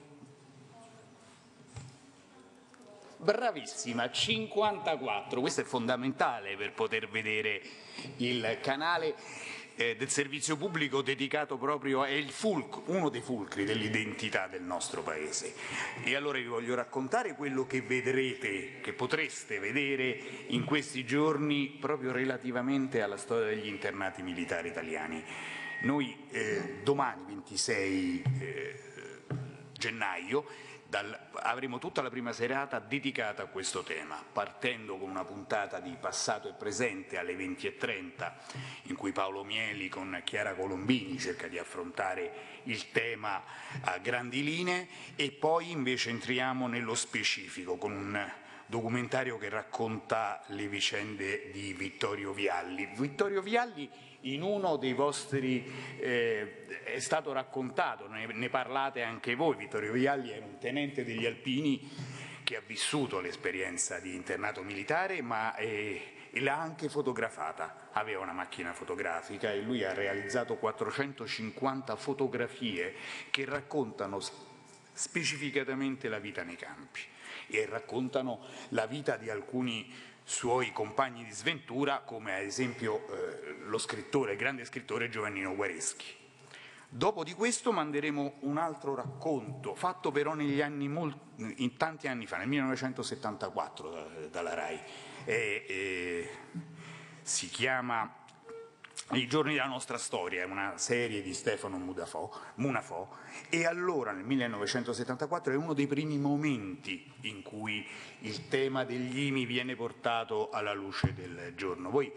Speaker 6: Bravissima, cinquantaquattro. Questo è fondamentale per poter vedere il canale eh, del servizio pubblico dedicato proprio, è il fulcro, uno dei fulcri dell'identità del nostro Paese. E allora vi voglio raccontare quello che vedrete, che potreste vedere in questi giorni proprio relativamente alla storia degli internati militari italiani. Noi eh, domani ventisei eh, gennaio Dal, avremo tutta la prima serata dedicata a questo tema, partendo con una puntata di Passato e Presente alle venti e trenta, in cui Paolo Mieli con Chiara Colombini cerca di affrontare il tema a grandi linee, e poi invece entriamo nello specifico con un documentario che racconta le vicende di Vittorio Vialli. Vittorio Vialli in uno dei vostri eh, è stato raccontato, ne, ne parlate anche voi. Vittorio Vialli era un tenente degli Alpini che ha vissuto l'esperienza di internato militare, ma eh, l'ha anche fotografata. Aveva una macchina fotografica e lui ha realizzato quattrocentocinquanta fotografie che raccontano specificatamente la vita nei campi e raccontano la vita di alcuni suoi compagni di sventura, come ad esempio eh, lo scrittore, il grande scrittore Giovannino Guareschi. Dopo di questo manderemo un altro racconto, fatto però negli anni in tanti anni fa, nel millenovecentosettantaquattro da, dalla Rai. E, e, si chiama I giorni della nostra storia, è una serie di Stefano Munafò, e allora nel millenovecentosettantaquattro è uno dei primi momenti in cui il tema degli I M I viene portato alla luce del giorno. Voi,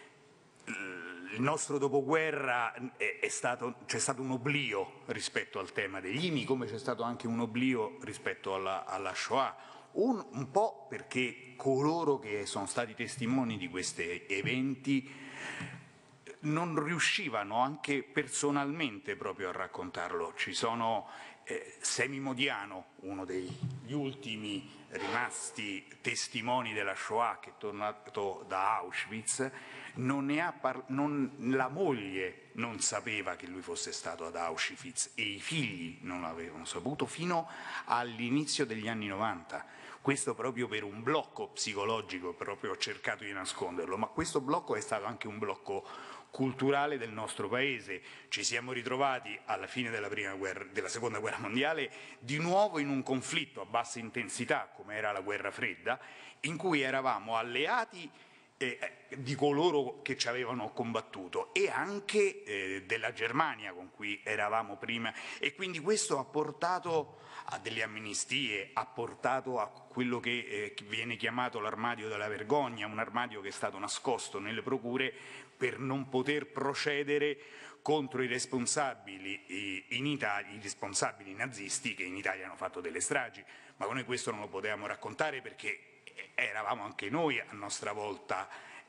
Speaker 6: il nostro dopoguerra è, è stato, c'è stato un oblio rispetto al tema degli I M I, come c'è stato anche un oblio rispetto alla, alla Shoah, un, un po' perché coloro che sono stati testimoni di questi eventi non riuscivano anche personalmente proprio a raccontarlo. Ci sono eh, Semi Modiano, uno degli ultimi rimasti testimoni della Shoah, che è tornato da Auschwitz, non ne ha par- non, la moglie non sapeva che lui fosse stato ad Auschwitz e i figli non l'avevano saputo fino all'inizio degli anni novanta. Questo proprio per un blocco psicologico, proprio ho cercato di nasconderlo, ma questo blocco è stato anche un blocco culturale del nostro Paese. Ci siamo ritrovati alla fine della, prima guerra, della Seconda Guerra Mondiale di nuovo in un conflitto a bassa intensità, come era la Guerra Fredda, in cui eravamo alleati eh, di coloro che ci avevano combattuto e anche eh, della Germania con cui eravamo prima, e quindi questo ha portato a delle amnistie, ha portato a quello che eh, viene chiamato l'armadio della vergogna, un armadio che è stato nascosto nelle procure per non poter procedere contro i responsabili in Italia, i responsabili nazisti che in Italia hanno fatto delle stragi, ma noi questo non lo potevamo raccontare perché eravamo anche noi a nostra volta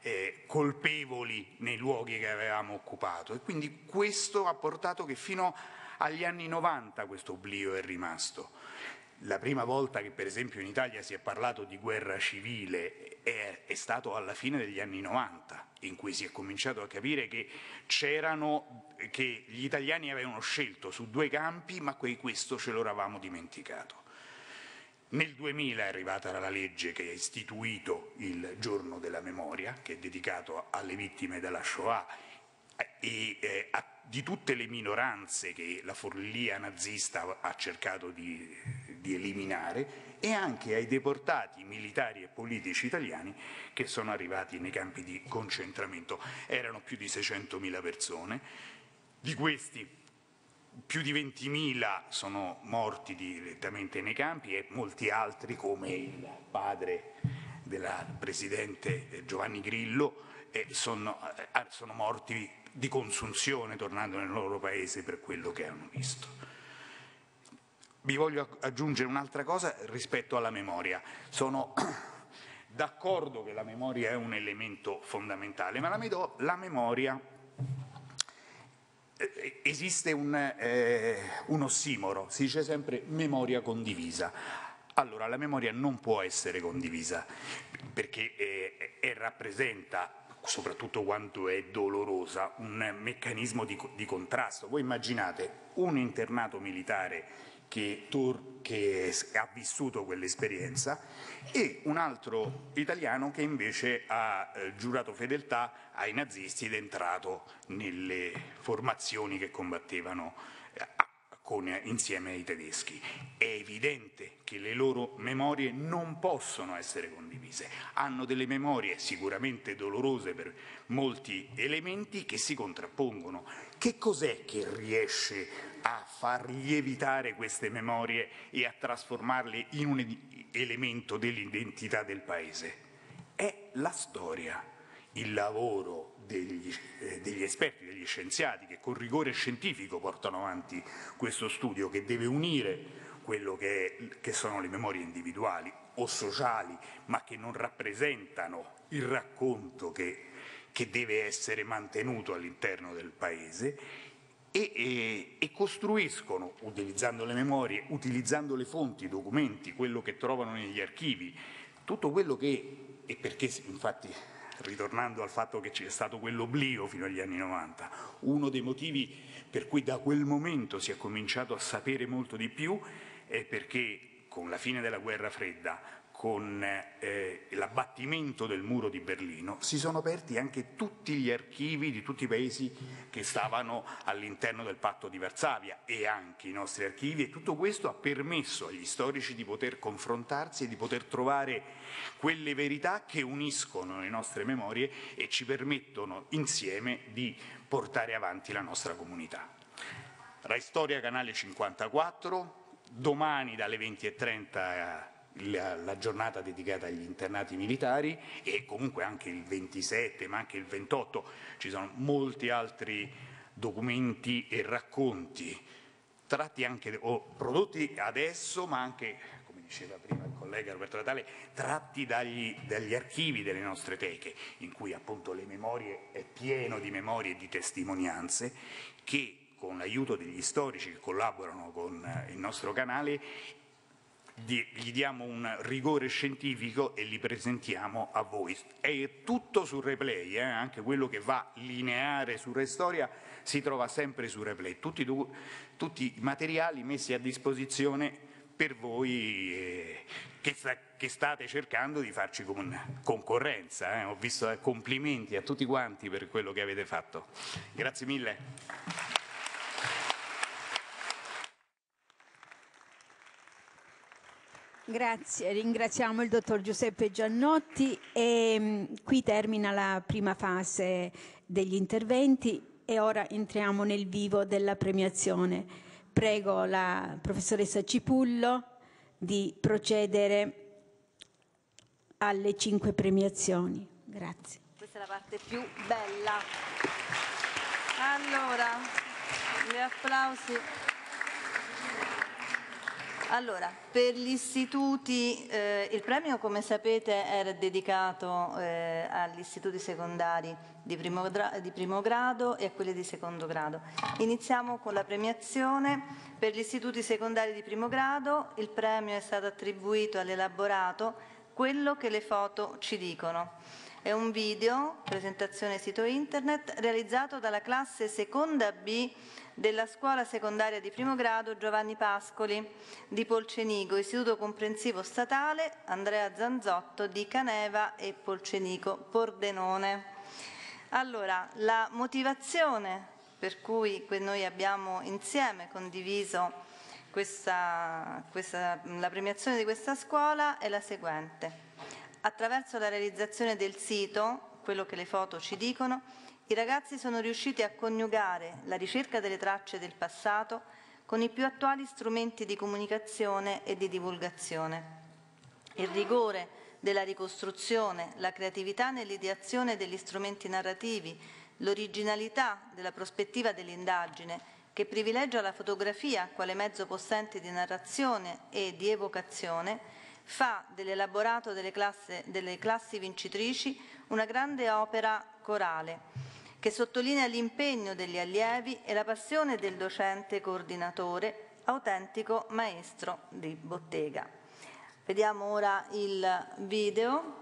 Speaker 6: eh, colpevoli nei luoghi che avevamo occupato, e quindi questo ha portato che fino agli anni novanta questo oblio è rimasto. La prima volta che per esempio in Italia si è parlato di guerra civile è, è stato alla fine degli anni novanta, in cui si è cominciato a capire che c'erano, che gli italiani avevano scelto su due campi, ma questo ce lo eravamo dimenticato. Nel duemila è arrivata la legge che ha istituito il Giorno della Memoria, che è dedicato alle vittime della Shoah e eh, a, di tutte le minoranze che la follia nazista ha cercato di, di eliminare, e anche ai deportati militari e politici italiani che sono arrivati nei campi di concentramento. Erano più di seicentomila persone, di questi più di ventimila sono morti direttamente nei campi e molti altri, come il padre della Presidente Giovanni Grillo, eh, sono, eh, sono morti di consunzione tornando nel loro paese per quello che hanno visto. Vi voglio aggiungere un'altra cosa rispetto alla memoria. Sono d'accordo che la memoria è un elemento fondamentale, ma la, la memoria... Esiste un, eh, un ossimoro, si dice sempre memoria condivisa. Allora, la memoria non può essere condivisa perché eh, eh, rappresenta, soprattutto quando è dolorosa, un meccanismo di, di contrasto. Voi immaginate un internato militare che, che ha vissuto quell'esperienza e un altro italiano che invece ha eh, giurato fedeltà ai nazisti ed è entrato nelle formazioni che combattevano eh, con, insieme ai tedeschi. È evidente che le loro memorie non possono essere condivise, hanno delle memorie sicuramente dolorose per molti elementi che si contrappongono. Che cos'è che riesce a far lievitare queste memorie e a trasformarle in un elemento dell'identità del Paese? È la storia, il lavoro degli, eh, degli esperti, degli scienziati che con rigore scientifico portano avanti questo studio che deve unire quello che, è, che sono le memorie individuali o sociali, ma che non rappresentano il racconto che, che deve essere mantenuto all'interno del Paese. E, e, e costruiscono, utilizzando le memorie, utilizzando le fonti, i documenti, quello che trovano negli archivi, tutto quello che, e perché infatti, ritornando al fatto che c'è stato quell'oblio fino agli anni novanta, uno dei motivi per cui da quel momento si è cominciato a sapere molto di più è perché con la fine della guerra fredda, con eh, l'abbattimento del muro di Berlino, si sono aperti anche tutti gli archivi di tutti i paesi che stavano all'interno del patto di Varsavia e anche i nostri archivi, e tutto questo ha permesso agli storici di poter confrontarsi e di poter trovare quelle verità che uniscono le nostre memorie e ci permettono insieme di portare avanti la nostra comunità. Rai Storia, canale cinquantaquattro, domani dalle venti e trenta La, la giornata dedicata agli internati militari, e comunque anche il ventisette ma anche il ventotto ci sono molti altri documenti e racconti tratti anche o prodotti adesso, ma anche, come diceva prima il collega Roberto Natale, tratti dagli, dagli archivi delle nostre teche, in cui appunto le memorie è pieno di memorie e di testimonianze che con l'aiuto degli storici che collaborano con il nostro canale gli diamo un rigore scientifico e li presentiamo a voi. È tutto su replay, eh? Anche quello che va lineare su Rai Storia si trova sempre su replay, tutti, tutti i materiali messi a disposizione per voi eh, che, sta, che state cercando di farci con concorrenza. Eh? Ho visto eh, complimenti a tutti quanti per quello che avete fatto. Grazie mille.
Speaker 2: Grazie, ringraziamo il dottor Giuseppe Giannotti e mh, qui termina la prima fase degli interventi e ora entriamo nel vivo della premiazione. Prego la professoressa Cipullo di procedere alle cinque premiazioni. Grazie.
Speaker 3: Questa è la parte più bella. Allora, gli applausi. Allora, per gli istituti, eh, il premio come sapete era dedicato eh, agli istituti secondari di primo, di primo grado e a quelli di secondo grado. Iniziamo con la premiazione. Per gli istituti secondari di primo grado il premio è stato attribuito all'elaborato Quello che le foto ci dicono. È un video, presentazione sito internet, realizzato dalla classe seconda B della scuola secondaria di primo grado Giovanni Pascoli di Polcenico, Istituto Comprensivo Statale Andrea Zanzotto di Caneva e Polcenico Pordenone. Allora, la motivazione per cui noi abbiamo insieme condiviso questa, questa, la premiazione di questa scuola è la seguente. Attraverso la realizzazione del sito, quello che le foto ci dicono, i ragazzi sono riusciti a coniugare la ricerca delle tracce del passato con i più attuali strumenti di comunicazione e di divulgazione. Il rigore della ricostruzione, la creatività nell'ideazione degli strumenti narrativi, l'originalità della prospettiva dell'indagine, che privilegia la fotografia quale mezzo possente di narrazione e di evocazione, fa dell'elaborato delle, delle classi vincitrici una grande opera corale, che sottolinea l'impegno degli allievi e la passione del docente coordinatore, autentico maestro di bottega. Vediamo ora il video.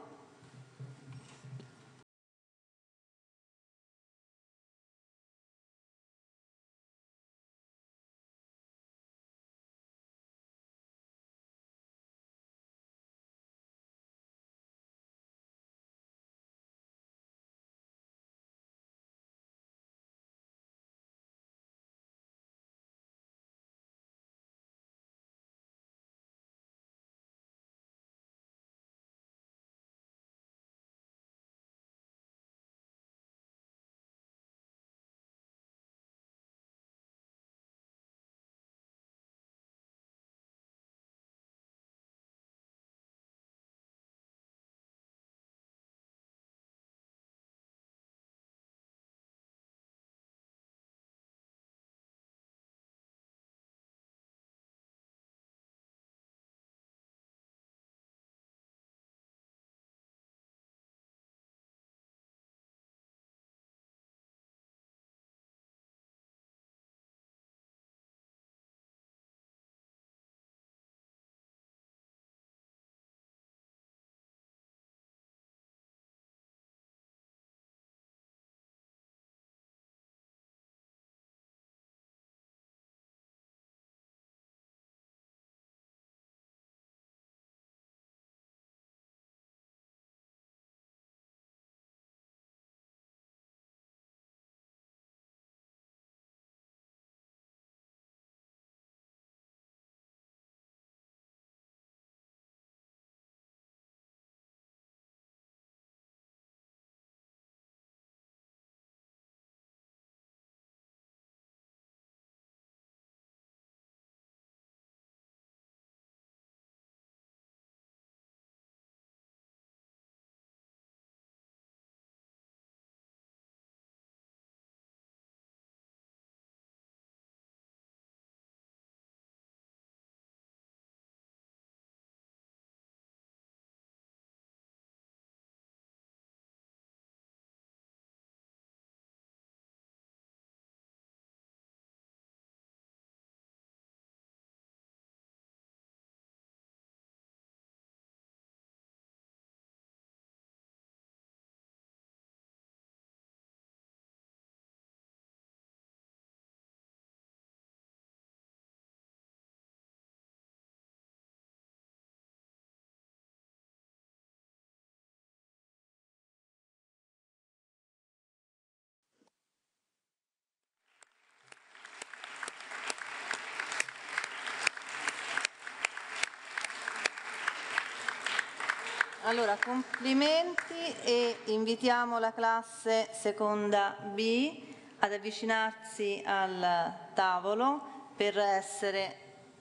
Speaker 3: Allora, complimenti e invitiamo la classe seconda B ad avvicinarsi al tavolo per essere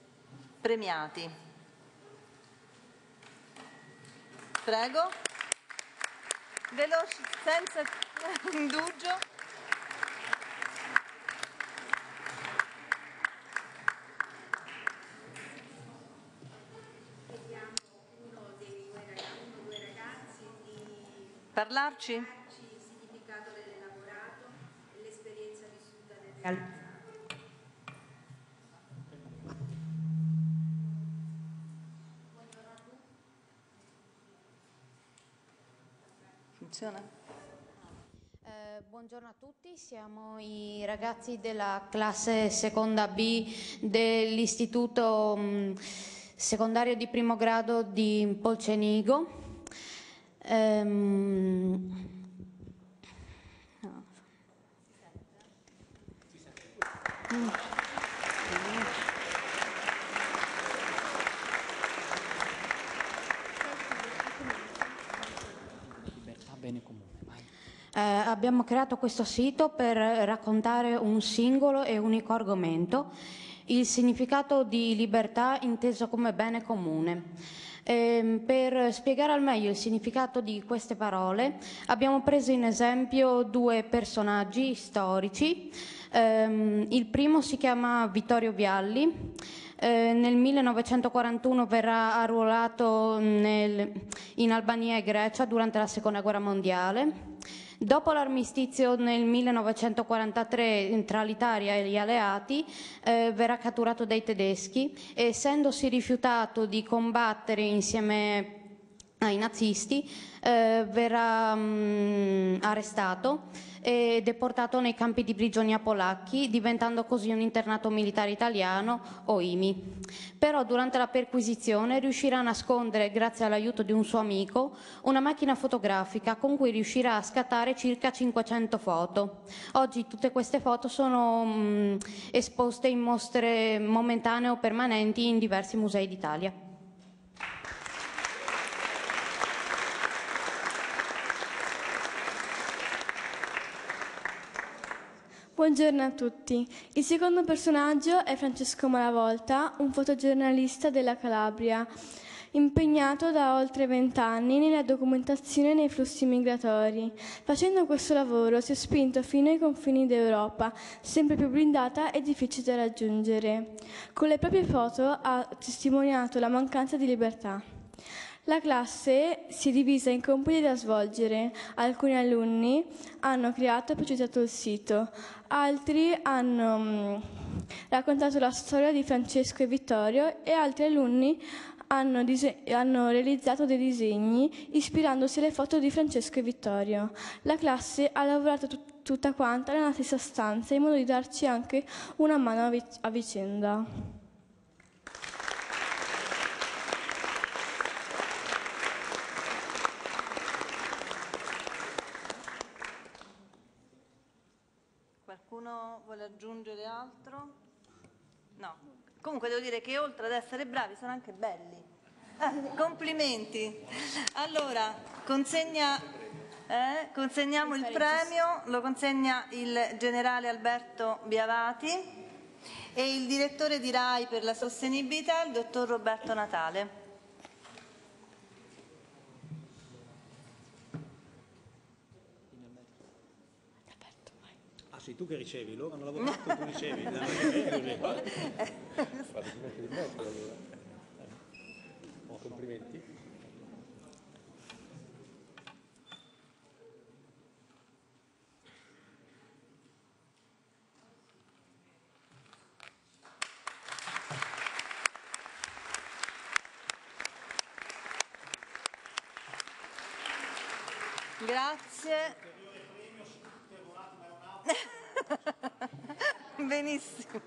Speaker 3: premiati. Prego. Veloce, senza indugio. parlarci?
Speaker 2: Il significato dell'elaborato e l'esperienza vissuta nel realizzare.
Speaker 3: Funziona?
Speaker 7: Eh, buongiorno a tutti, siamo i ragazzi della classe seconda B dell'Istituto mh, Secondario di Primo Grado di Polcenigo. Ehm, no. mm.
Speaker 8: Libertà, bene comune.
Speaker 7: Eh, abbiamo creato questo sito per raccontare un singolo e unico argomento, il significato di libertà inteso come bene comune. Eh, per spiegare al meglio il significato di queste parole abbiamo preso in esempio due personaggi storici. Eh, il primo si chiama Vittorio Vialli. Eh, nel millenovecentoquarantuno verrà arruolato nel, in Albania e Grecia durante la Seconda Guerra Mondiale. Dopo l'armistizio nel millenovecentoquarantatré tra l'Italia e gli alleati eh, verrà catturato dai tedeschi e, essendosi rifiutato di combattere insieme ai nazisti, eh, verrà mh, arrestato e deportato nei campi di prigionia polacchi, diventando così un internato militare italiano, o I M I. Però durante la perquisizione riuscirà a nascondere, grazie all'aiuto di un suo amico, una macchina fotografica con cui riuscirà a scattare circa cinquecento foto. Oggi tutte queste foto sono mh, esposte in mostre momentanee o permanenti in diversi musei d'Italia.
Speaker 9: Buongiorno a tutti. Il secondo personaggio è Francesco Malavolta, un fotogiornalista della Calabria, impegnato da oltre vent'anni nella documentazione nei flussi migratori. Facendo questo lavoro si è spinto fino ai confini d'Europa, sempre più blindata e difficile da raggiungere. Con le proprie foto ha testimoniato la mancanza di libertà. La classe si è divisa in compiti da svolgere. Alcuni alunni hanno creato e progettato il sito, altri hanno mh, raccontato la storia di Francesco e Vittorio e altri alunni hanno, hanno realizzato dei disegni ispirandosi alle foto di Francesco e Vittorio. La classe ha lavorato tut tutta quanta nella stessa stanza in modo di darci anche una mano a, vic a vicenda.
Speaker 3: Qualcuno vuole aggiungere altro? No. Comunque devo dire che oltre ad essere bravi sono anche belli. Eh, complimenti. Allora, consegna, eh, consegniamo il premio, lo consegna il generale Alberto Biavati e il direttore di RAI per la sostenibilità, il dottor Roberto Natale.
Speaker 4: Sei tu che ricevi, loro hanno lavorato e tu ricevi. Complimenti.
Speaker 3: Grazie. Benissimo.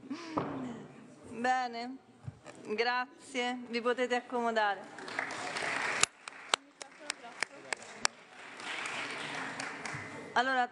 Speaker 3: Bene, grazie, vi potete accomodare. Allora,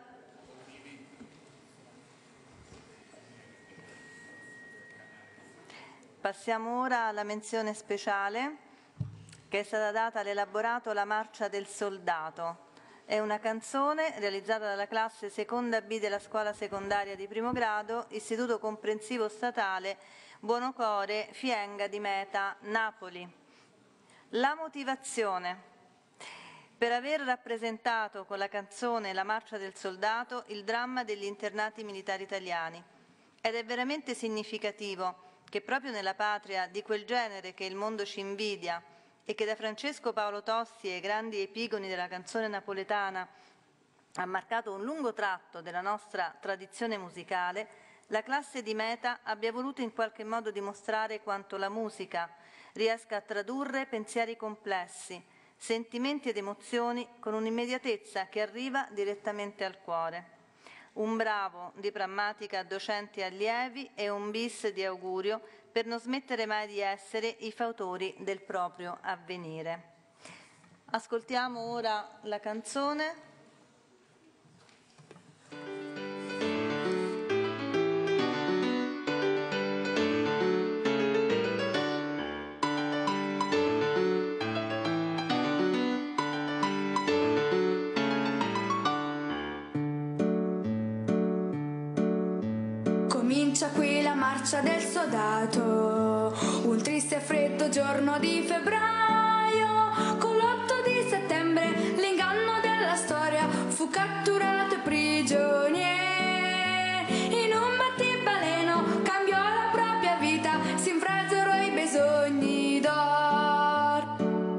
Speaker 3: passiamo ora alla menzione speciale che è stata data all'elaborato La Marcia del Soldato. È una canzone realizzata dalla classe seconda B della scuola secondaria di primo grado, Istituto Comprensivo Statale Buonocore, Fienga di Meta, Napoli. La motivazione: per aver rappresentato con la canzone La Marcia del Soldato il dramma degli internati militari italiani. Ed è veramente significativo che proprio nella patria di quel genere che il mondo ci invidia e che da Francesco Paolo Tosti ai grandi epigoni della canzone napoletana ha marcato un lungo tratto della nostra tradizione musicale, la classe di Meta abbia voluto in qualche modo dimostrare quanto la musica riesca a tradurre pensieri complessi, sentimenti ed emozioni con un'immediatezza che arriva direttamente al cuore. Un bravo di prammatica a docenti e allievi e un bis di augurio per non smettere mai di essere i fautori del proprio avvenire. Ascoltiamo ora la canzone.
Speaker 10: Comincia qui la marcia del soldato, un triste e freddo giorno di febbraio, con l'otto di settembre l'inganno della storia fu catturato e prigioniero. In un battibaleno cambiò la propria vita, si infransero i bisogni d'or.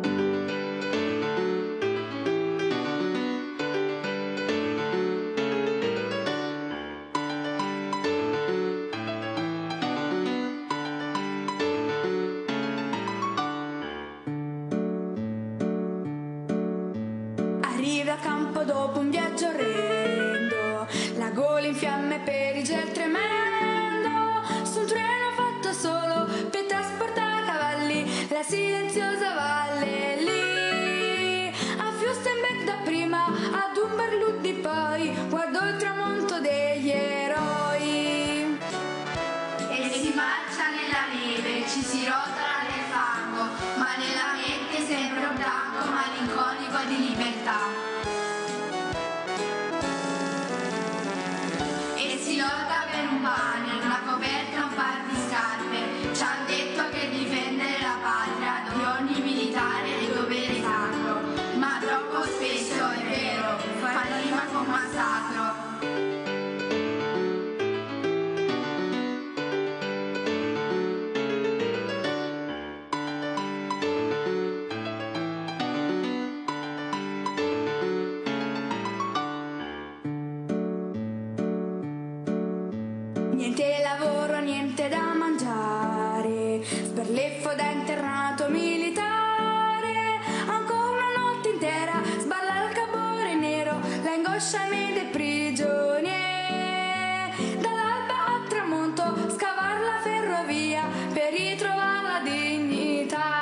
Speaker 10: Arriva a campo dopo un viaggio orrendo, la gola in fiamme per il gel tremendo, sul treno fatto solo per trasportare cavalli, la silenziosa valle lì. A Fürstenberg dapprima, ad Umberludi poi, guardò il tramonto degli eroi.
Speaker 11: E si marcia nella neve, ci si rotola nel fango, ma nella mente sempre un tango malinconico di libertà. E si lotta per un pane, una coperta, un par di scarpe. Ci han detto che difendere la patria di ogni militare è dovere sacro, ma troppo spesso è vero, fa rima con massacro.
Speaker 10: Niente lavoro, niente da mangiare, sberleffo da internato militare. Ancora una notte intera sballa il capore nero, l'angoscia mi dei prigionieri. Dall'alba al tramonto scavar la ferrovia per ritrovare la dignità.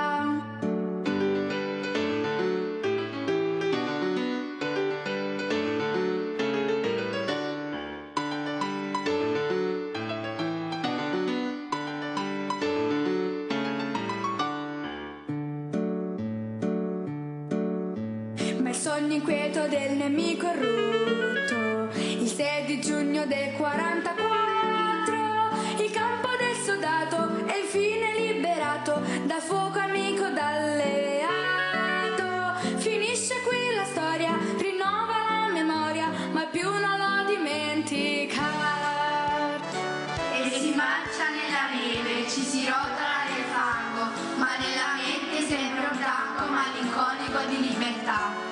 Speaker 10: Ma il sogno inquieto del nemico è rotto. Il sei di giugno del quarantaquattro il campo del soldato è infine liberato dal fuoco amico d'alleato. Finisce qui la storia, rinnova la memoria, ma più non lo dimenticar.
Speaker 11: E si marcia nella neve, ci si rotola nel fango, ma nella mente sempre un tango malinconico di libertà.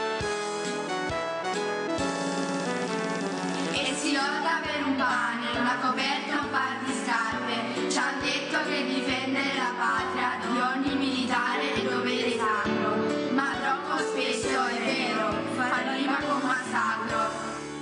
Speaker 11: E si lotta per un pane, una coperta, un par di scarpe. Ci han detto che difendere la patria di ogni militare è dovere sacro, ma troppo spesso è vero, fa rima con massacro.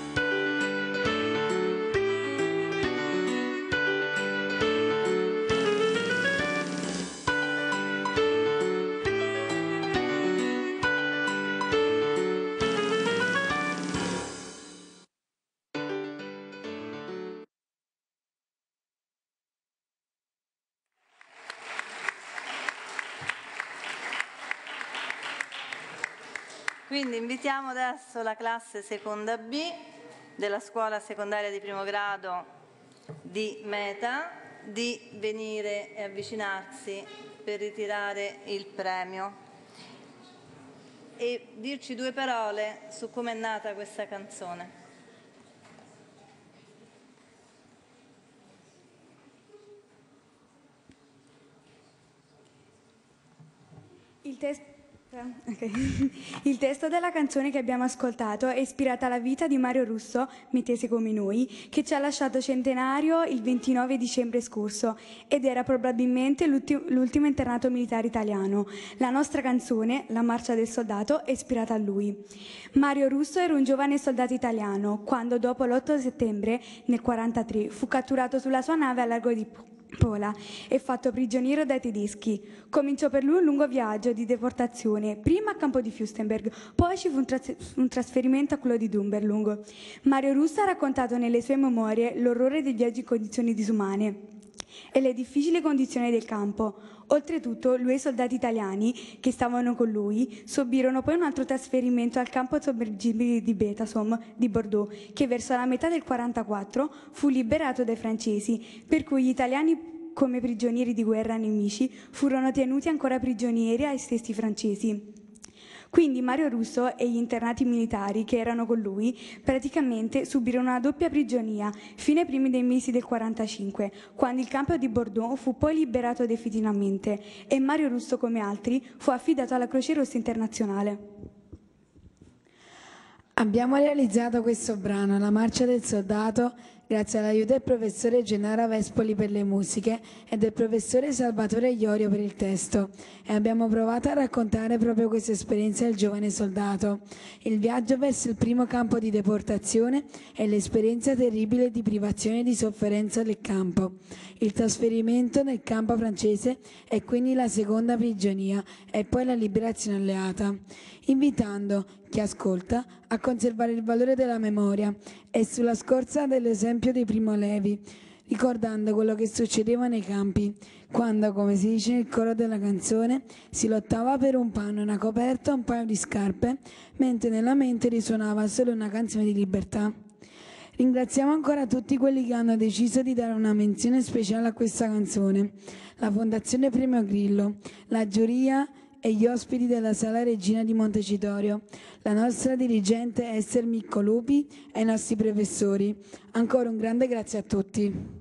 Speaker 3: Quindi invitiamo adesso la classe seconda B della scuola secondaria di primo grado di Meta di venire e avvicinarsi per ritirare il premio e dirci due parole su come è nata questa canzone.
Speaker 12: Il testo... Okay. Il testo della canzone che abbiamo ascoltato è ispirata alla vita di Mario Russo, Mitese come noi, che ci ha lasciato centenario il ventinove dicembre scorso ed era probabilmente l'ultimo internato militare italiano. La nostra canzone, La marcia del soldato, è ispirata a lui. Mario Russo era un giovane soldato italiano quando, dopo l'otto settembre nel quarantatré, fu catturato sulla sua nave a largo di Pola e fatto prigioniero dai tedeschi. Cominciò per lui un lungo viaggio di deportazione, prima a campo di Fürstenberg, poi ci fu un, tras- un trasferimento a quello di Dunberlung. Mario Russo ha raccontato nelle sue memorie l'orrore dei viaggi in condizioni disumane e le difficili condizioni del campo. Oltretutto, lui e i soldati italiani che stavano con lui subirono poi un altro trasferimento al campo sommergibile di Betasom di Bordeaux, che verso la metà del quarantaquattro fu liberato dai francesi, per cui gli italiani, come prigionieri di guerra nemici, furono tenuti ancora prigionieri ai stessi francesi. Quindi Mario Russo e gli internati militari che erano con lui praticamente subirono una doppia prigionia fino ai primi dei mesi del quarantacinque, quando il campo di Bordeaux fu poi liberato definitivamente e Mario Russo, come altri, fu affidato alla Croce Rossa Internazionale.
Speaker 13: Abbiamo realizzato questo brano, La marcia del soldato, grazie all'aiuto del professore Gennaro Vespoli per le musiche e del professore Salvatore Iorio per il testo, e abbiamo provato a raccontare proprio questa esperienza del giovane soldato, il viaggio verso il primo campo di deportazione e l'esperienza terribile di privazione e di sofferenza del campo, il trasferimento nel campo francese e quindi la seconda prigionia e poi la liberazione alleata, invitando chi ascolta a conservare il valore della memoria e sulla scorza dell'esempio di Primo Levi, ricordando quello che succedeva nei campi, quando, come si dice nel coro della canzone, si lottava per un panno, una coperta, un paio di scarpe, mentre nella mente risuonava solo una canzone di libertà. Ringraziamo ancora tutti quelli che hanno deciso di dare una menzione speciale a questa canzone, la Fondazione Premio Grillo, la giuria e gli ospiti della Sala Regina di Montecitorio, la nostra dirigente Ester Miccolupi e i nostri professori. Ancora un grande grazie a tutti.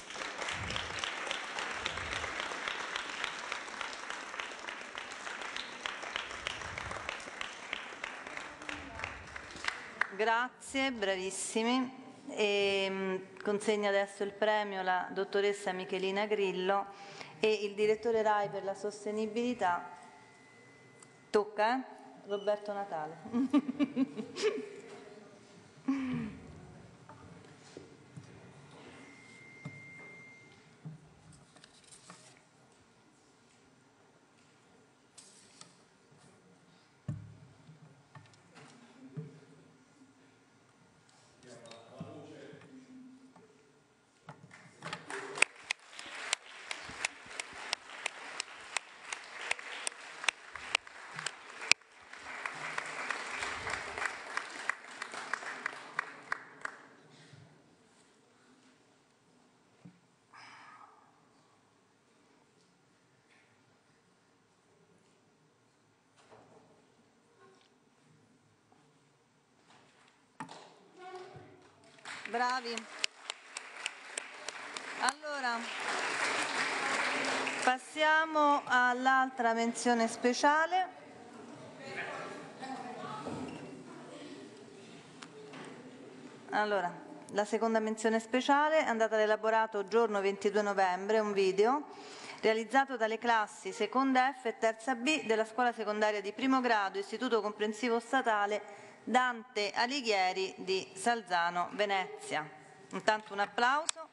Speaker 3: Grazie, bravissimi. E consegno adesso il premio alla dottoressa Michelina Grillo e il direttore RAI per la sostenibilità. Tocca, eh? Roberto Natale. Bravi. Allora, passiamo all'altra menzione speciale. Allora, la seconda menzione speciale è andata all'elaborato giorno ventidue novembre, un video realizzato dalle classi seconda F e terza B della scuola secondaria di primo grado, Istituto Comprensivo Statale Dante Alighieri di Salzano, Venezia. Intanto un applauso.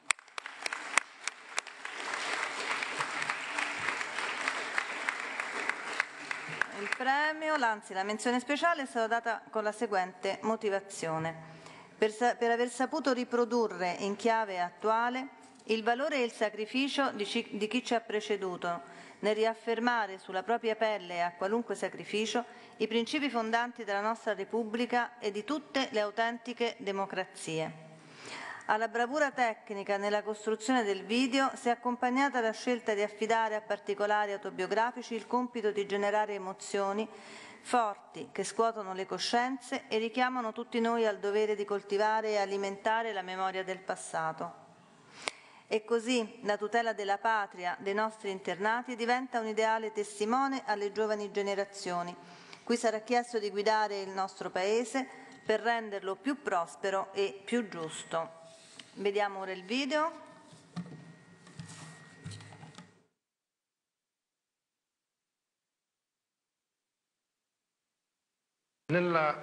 Speaker 3: Il premio, anzi la menzione speciale è stata data con la seguente motivazione. Per, per aver saputo riprodurre in chiave attuale il valore e il sacrificio di, ci, di chi ci ha preceduto, nel riaffermare sulla propria pelle e a qualunque sacrificio i principi fondanti della nostra Repubblica e di tutte le autentiche democrazie. Alla bravura tecnica nella costruzione del video si è accompagnata la scelta di affidare a particolari autobiografici il compito di generare emozioni forti che scuotono le coscienze e richiamano tutti noi al dovere di coltivare e alimentare la memoria del passato. E così la tutela della patria dei nostri internati diventa un ideale testimone alle giovani generazioni, cui sarà chiesto di guidare il nostro Paese per renderlo più prospero e più giusto. Vediamo ora il video.
Speaker 5: Nella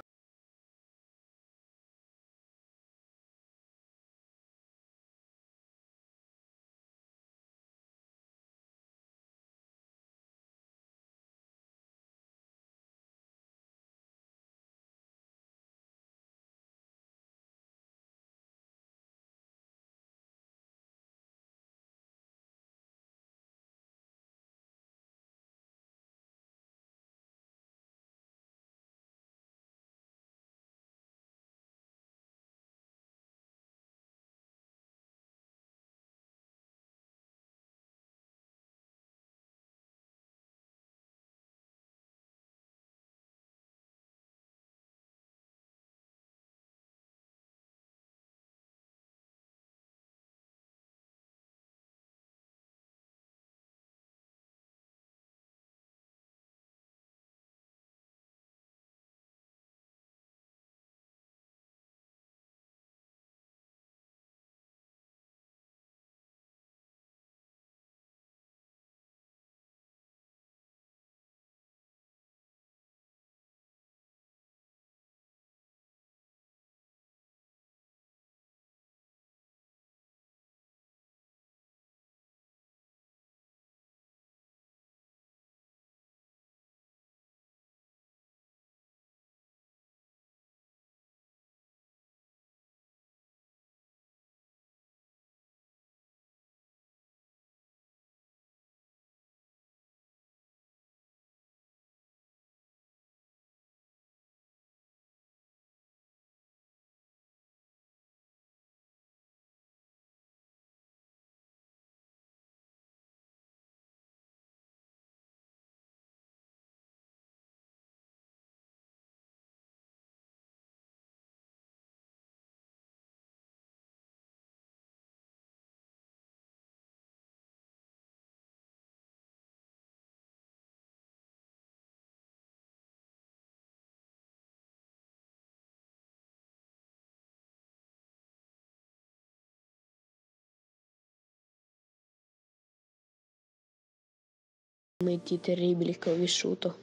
Speaker 14: momenti terribili che ho vissuto,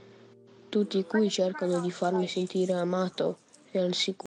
Speaker 14: tutti i cui cercano di farmi sentire amato e al sicuro.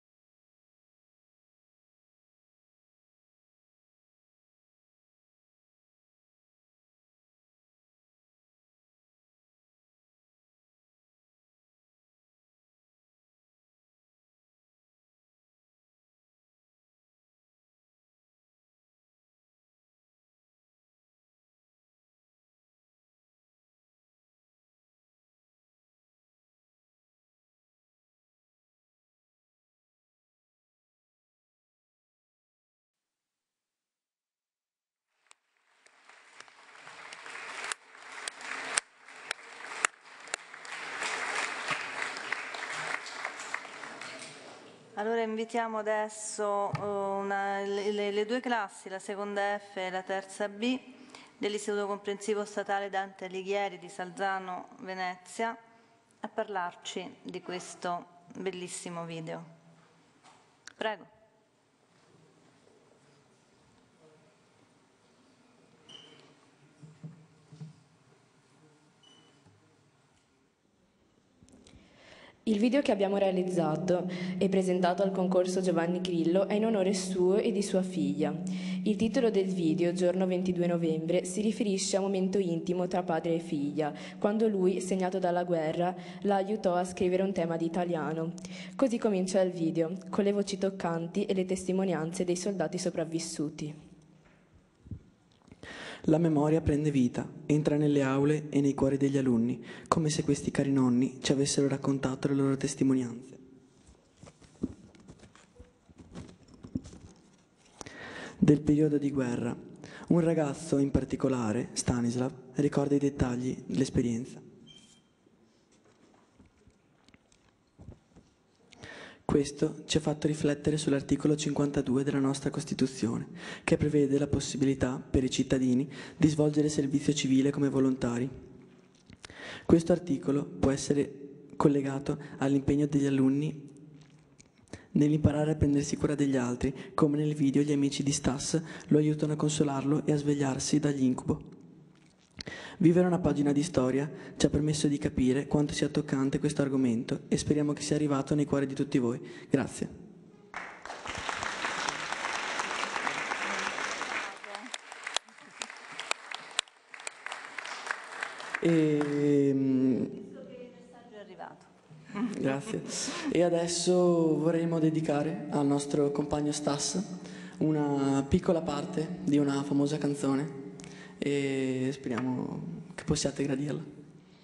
Speaker 3: Allora invitiamo adesso una, le, le due classi, la seconda F e la terza B, dell'Istituto Comprensivo Statale Dante Alighieri di Salzano, Venezia, a parlarci di questo bellissimo video. Prego.
Speaker 15: Il video che abbiamo realizzato e presentato al concorso Giovanni Grillo è in onore suo e di sua figlia. Il titolo del video, giorno ventidue novembre, si riferisce a un momento intimo tra padre e figlia, quando lui, segnato dalla guerra, la aiutò a scrivere un tema di italiano. Così comincia il video, con le voci toccanti e le testimonianze dei soldati sopravvissuti.
Speaker 16: La memoria prende vita, entra nelle aule e nei cuori degli alunni, come se questi cari nonni ci avessero raccontato le loro testimonianze. Del periodo di guerra, un ragazzo in particolare, Stanislav, ricorda i dettagli dell'esperienza. Questo ci ha fatto riflettere sull'articolo cinquantadue della nostra Costituzione, che prevede la possibilità per i cittadini di svolgere servizio civile come volontari. Questo articolo può essere collegato all'impegno degli alunni nell'imparare a prendersi cura degli altri, come nel video gli amici di Stas lo aiutano a consolarlo e a svegliarsi dall'incubo. Vivere una pagina di storia ci ha permesso di capire quanto sia toccante questo argomento e speriamo che sia arrivato nei cuori di tutti voi. Grazie. E... Grazie. E adesso vorremmo dedicare al nostro compagno Stas una piccola parte di una famosa canzone e speriamo che possiate gradirla.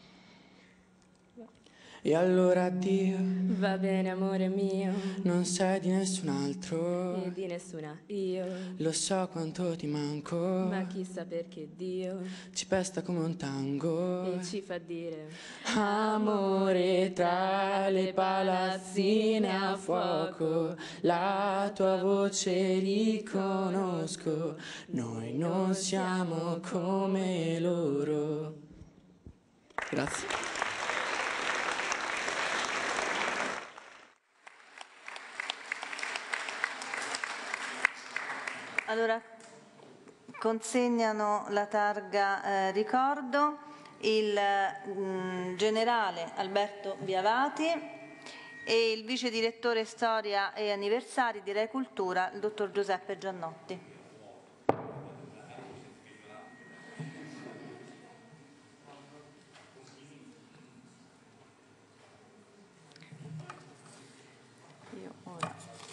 Speaker 16: E allora addio.
Speaker 15: Va bene amore mio.
Speaker 16: Non sei di nessun altro.
Speaker 15: E di nessuna io.
Speaker 16: Lo so quanto ti manco.
Speaker 15: Ma chissà perché Dio
Speaker 16: ci pesta come un tango
Speaker 15: e ci fa dire
Speaker 16: amore tra le palazzine a fuoco. La tua voce riconosco. Noi non siamo come loro. Grazie.
Speaker 3: Allora, consegnano la targa eh, ricordo il mh, generale Alberto Biavati e il vice direttore storia e anniversari di Re Cultura, il dottor Giuseppe Giannotti. Io ora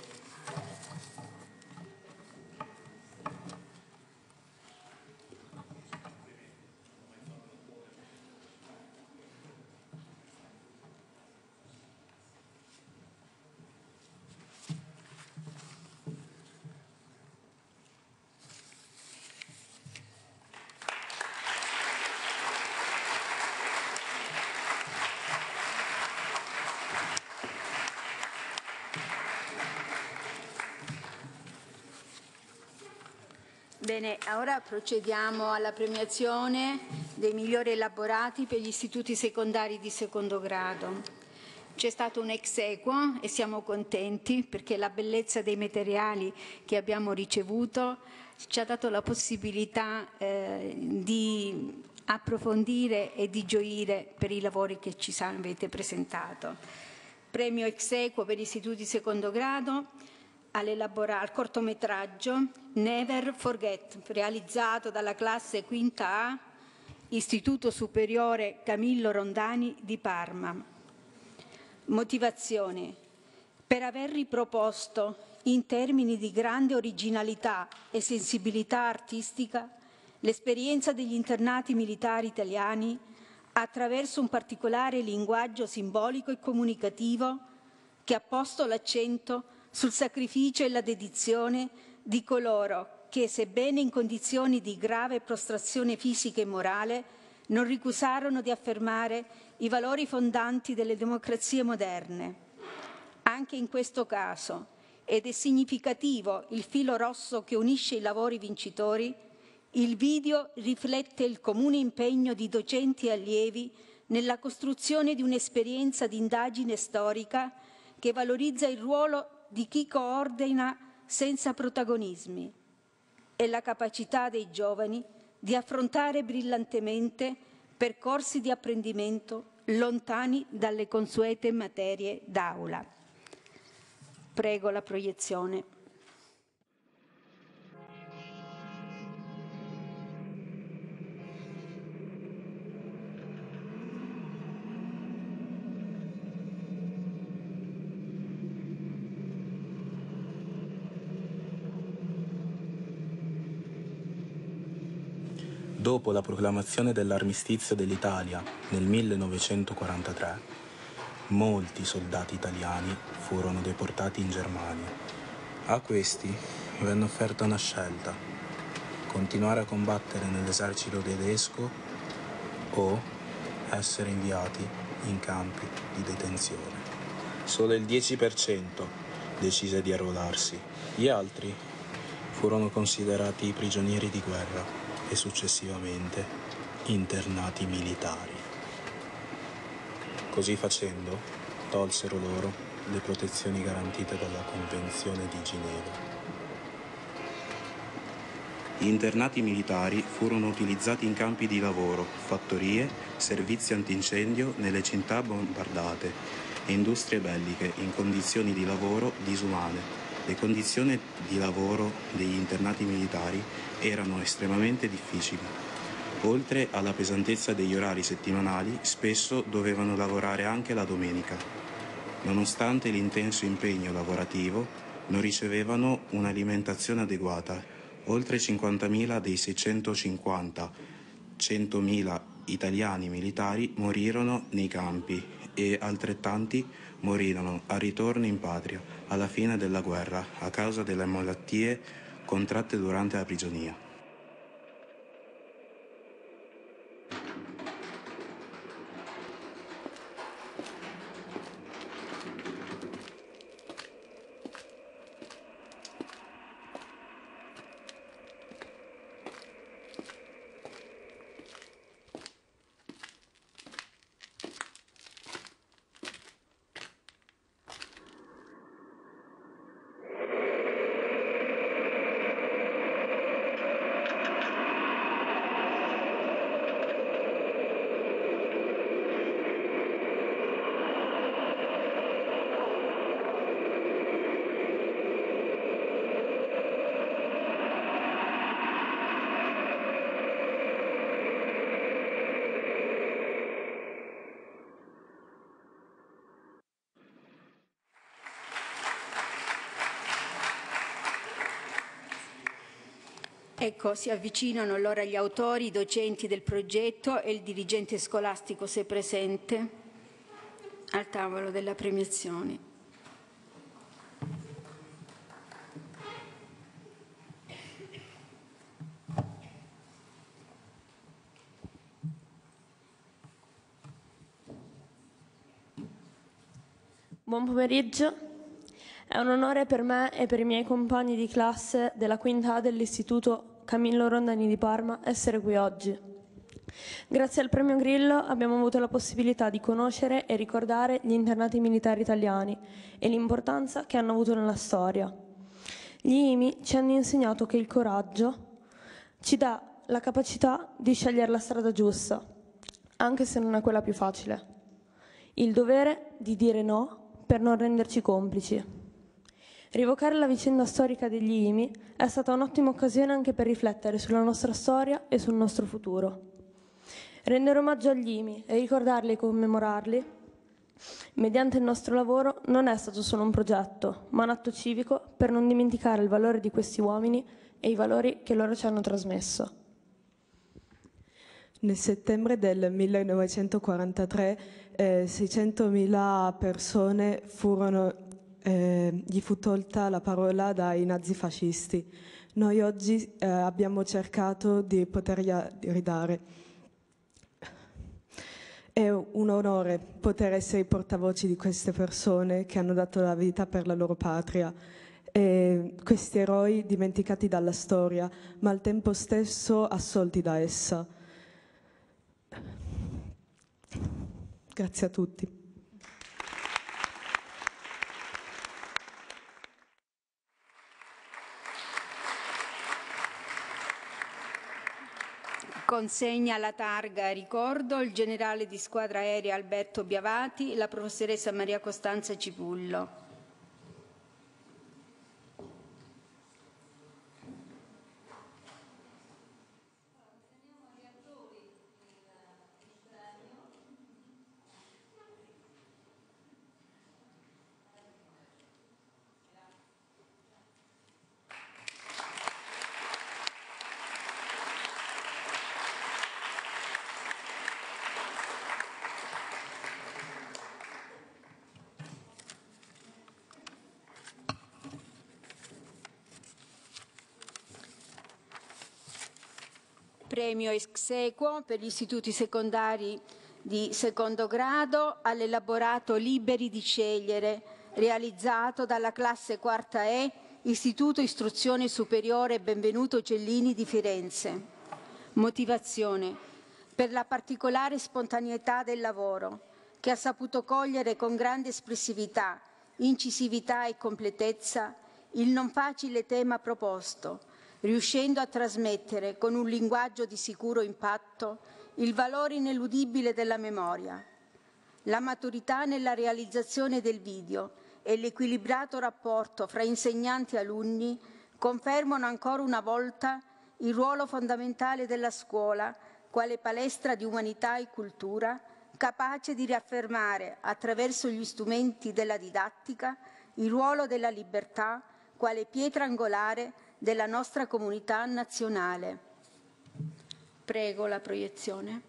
Speaker 2: Bene, ora procediamo alla premiazione dei migliori elaborati per gli istituti secondari di secondo grado. C'è stato un ex equo e siamo contenti perché la bellezza dei materiali che abbiamo ricevuto ci ha dato la possibilità eh, di approfondire e di gioire per i lavori che ci avete presentato. Premio ex equo per gli istituti di secondo grado al cortometraggio Never Forget, realizzato dalla classe quinta A, Istituto Superiore Camillo Rondani di Parma. Motivazione: per aver riproposto in termini di grande originalità e sensibilità artistica l'esperienza degli internati militari italiani attraverso un particolare linguaggio simbolico e comunicativo che ha posto l'accento sul sacrificio e la dedizione di coloro che, sebbene in condizioni di grave prostrazione fisica e morale, non ricusarono di affermare i valori fondanti delle democrazie moderne. Anche in questo caso, ed è significativo il filo rosso che unisce i lavori vincitori, il video riflette il comune impegno di docenti e allievi nella costruzione di un'esperienza di indagine storica che valorizza il ruolo di chi coordina senza protagonismi e la capacità dei giovani di affrontare brillantemente percorsi di apprendimento lontani dalle consuete materie d'aula. Prego la proiezione.
Speaker 17: Dopo la proclamazione dell'armistizio dell'Italia nel millenovecentoquarantatré, molti soldati italiani furono deportati in Germania. A questi venne offerta una scelta: continuare a combattere nell'esercito tedesco o essere inviati in campi di detenzione. Solo il dieci per cento decise di arruolarsi. Gli altri furono considerati prigionieri di guerra e successivamente internati militari. Così facendo, tolsero loro le protezioni garantite dalla Convenzione di Ginevra. Gli internati militari furono utilizzati in campi di lavoro, fattorie, servizi antincendio nelle città bombardate e industrie belliche in condizioni di lavoro disumane. Le condizioni di lavoro degli internati militari erano estremamente difficili. Oltre alla pesantezza degli orari settimanali, spesso dovevano lavorare anche la domenica. Nonostante l'intenso impegno lavorativo, non ricevevano un'alimentazione adeguata. Oltre cinquantamila dei seicentocinquanta centomila italiani militari morirono nei campi e altrettanti morirono al ritorno in patria alla fine della guerra a causa delle malattie contratte durante la prigionia.
Speaker 2: Ecco, si avvicinano allora gli autori, i docenti del progetto e il dirigente scolastico, se presente, al tavolo della premiazione.
Speaker 18: Buon pomeriggio. È un onore per me e per i miei compagni di classe della quinta A dell'Istituto Camillo Rondani di Parma essere qui oggi. Grazie al Premio Grillo abbiamo avuto la possibilità di conoscere e ricordare gli internati militari italiani e l'importanza che hanno avuto nella storia. Gli I M I ci hanno insegnato che il coraggio ci dà la capacità di scegliere la strada giusta, anche se non è quella più facile. Il dovere di dire no per non renderci complici. Rievocare la vicenda storica degli I M I è stata un'ottima occasione anche per riflettere sulla nostra storia e sul nostro futuro. Rendere omaggio agli I M I e ricordarli e commemorarli mediante il nostro lavoro non è stato solo un progetto, ma un atto civico per non dimenticare il valore di questi uomini e i valori che loro ci hanno trasmesso.
Speaker 19: Nel settembre del millenovecentoquarantatré eh, seicentomila persone furono Eh, gli fu tolta la parola dai nazifascisti. Noi oggi eh, abbiamo cercato di potergli ridare. È un onore poter essere i portavoci di queste persone che hanno dato la vita per la loro patria. E questi eroi dimenticati dalla storia, ma al tempo stesso assolti da essa. Grazie a tutti.
Speaker 2: Consegna la targa ricordo il generale di squadra aerea Alberto Biavati e la professoressa Maria Costanza Cipullo. Premio ex equo per gli istituti secondari di secondo grado all'elaborato Liberi di scegliere, realizzato dalla classe quarta E, Istituto Istruzione Superiore Benvenuto Cellini di Firenze. Motivazione: per la particolare spontaneità del lavoro, che ha saputo cogliere con grande espressività, incisività e completezza il non facile tema proposto, riuscendo a trasmettere con un linguaggio di sicuro impatto il valore ineludibile della memoria. La maturità nella realizzazione del video e l'equilibrato rapporto fra insegnanti e alunni confermano ancora una volta il ruolo fondamentale della scuola quale palestra di umanità e cultura, capace di riaffermare, attraverso gli strumenti della didattica, il ruolo della libertà quale pietra angolare della nostra comunità nazionale. Prego la proiezione.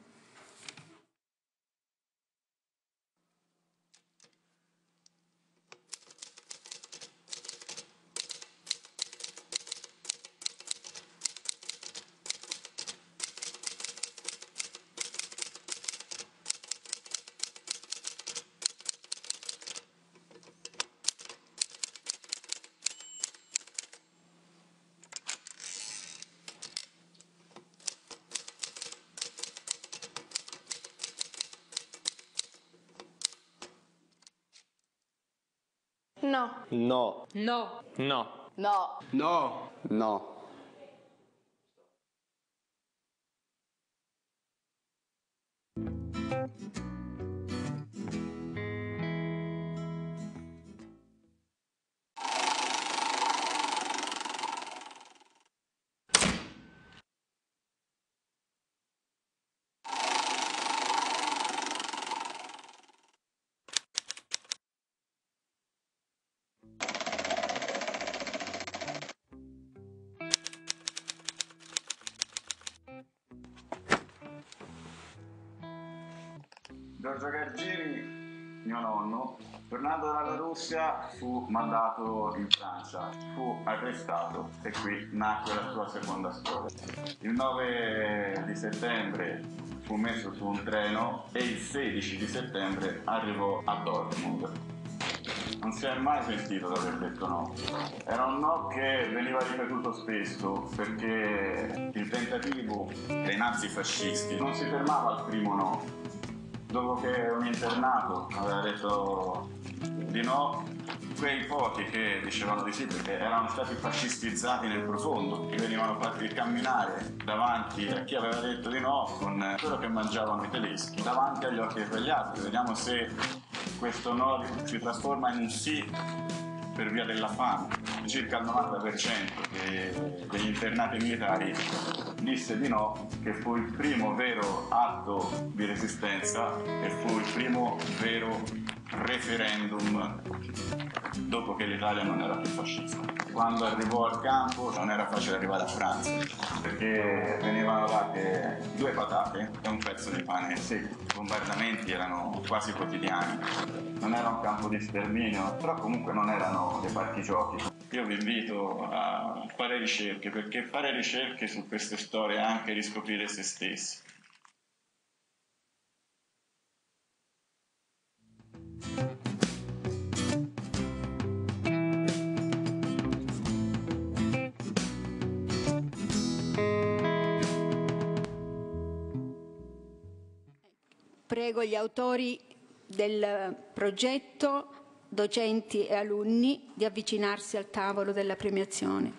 Speaker 20: No.
Speaker 21: No.
Speaker 20: No.
Speaker 21: No.
Speaker 20: No.
Speaker 21: No. No.
Speaker 22: Giorgio Gargieri, mio nonno, tornato dalla Russia, fu mandato in Francia, fu arrestato e qui nacque la sua seconda storia. Il nove di settembre fu messo su un treno e il sedici di settembre arrivò a Dortmund. Non si è mai sentito di aver detto no. Era un no che veniva ripetuto spesso perché il tentativo dei nazifascisti non si fermava al primo no. Dopo che un internato aveva detto di no, quei pochi che dicevano di sì perché erano stati fascistizzati nel profondo, che venivano fatti camminare davanti a chi aveva detto di no con quello che mangiavano i tedeschi, davanti agli occhi di quegli altri. Vediamo se questo no si trasforma in un sì per via della fame. Circa il novanta per cento degli internati militari disse di no, che fu il primo vero atto di resistenza e fu il primo vero referendum dopo che l'Italia non era più fascista. Quando arrivò al campo non era facile arrivare a Francia perché venivano date due patate e un pezzo di pane secco. I bombardamenti erano quasi quotidiani. Non era un campo di sterminio, però comunque non erano dei parchi giochi. Io vi invito a fare ricerche, perché fare ricerche su queste storie è anche riscoprire se stessi.
Speaker 2: Prego gli autori del progetto, docenti e alunni, di avvicinarsi al tavolo della premiazione.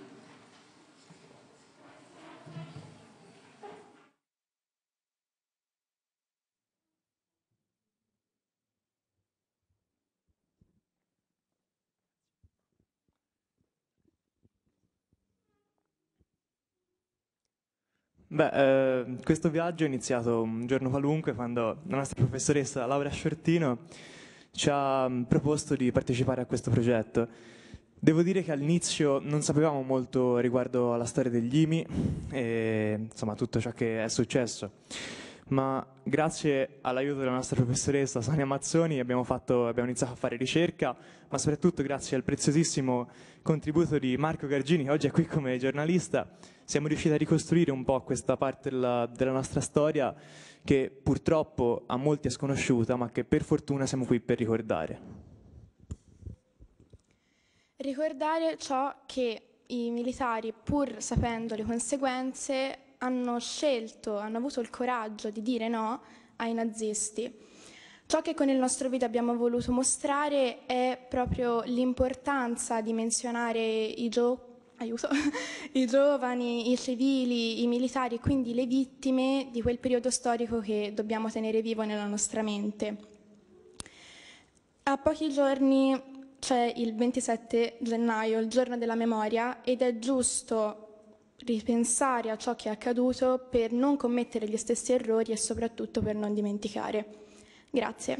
Speaker 23: Beh, eh, questo viaggio è iniziato un giorno qualunque quando la nostra professoressa Laura Sciortino ci ha mh, proposto di partecipare a questo progetto. Devo dire che all'inizio non sapevamo molto riguardo alla storia degli I M I e insomma tutto ciò che è successo, ma grazie all'aiuto della nostra professoressa Sonia Mazzoni abbiamo, fatto, abbiamo iniziato a fare ricerca, ma soprattutto grazie al preziosissimo contributo di Marco Gargini, che oggi è qui come giornalista, siamo riusciti a ricostruire un po' questa parte della, della nostra storia che purtroppo a molti è sconosciuta, ma che per fortuna siamo qui per ricordare.
Speaker 9: Ricordare ciò che i militari, pur sapendo le conseguenze, hanno scelto, hanno avuto il coraggio di dire no ai nazisti. Ciò che con il nostro video abbiamo voluto mostrare è proprio l'importanza di menzionare i, gio- aiuto, i giovani, i civili, i militari e quindi le vittime di quel periodo storico che dobbiamo tenere vivo nella nostra mente. A pochi giorni c'è il ventisette gennaio, il giorno della memoria, ed è giusto ripensare a ciò che è accaduto per non commettere gli stessi errori e soprattutto per non dimenticare. Grazie.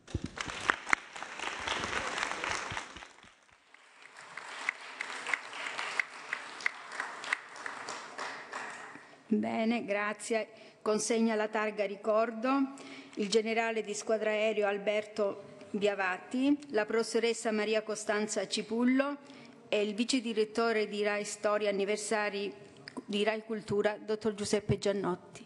Speaker 2: Bene, grazie. Consegna la targa ricordo il generale di squadra aereo Alberto Biavati, la professoressa Maria Costanza Cipullo e il vice direttore di Rai Storia Anniversari di Rai Cultura, dottor Giuseppe Giannotti.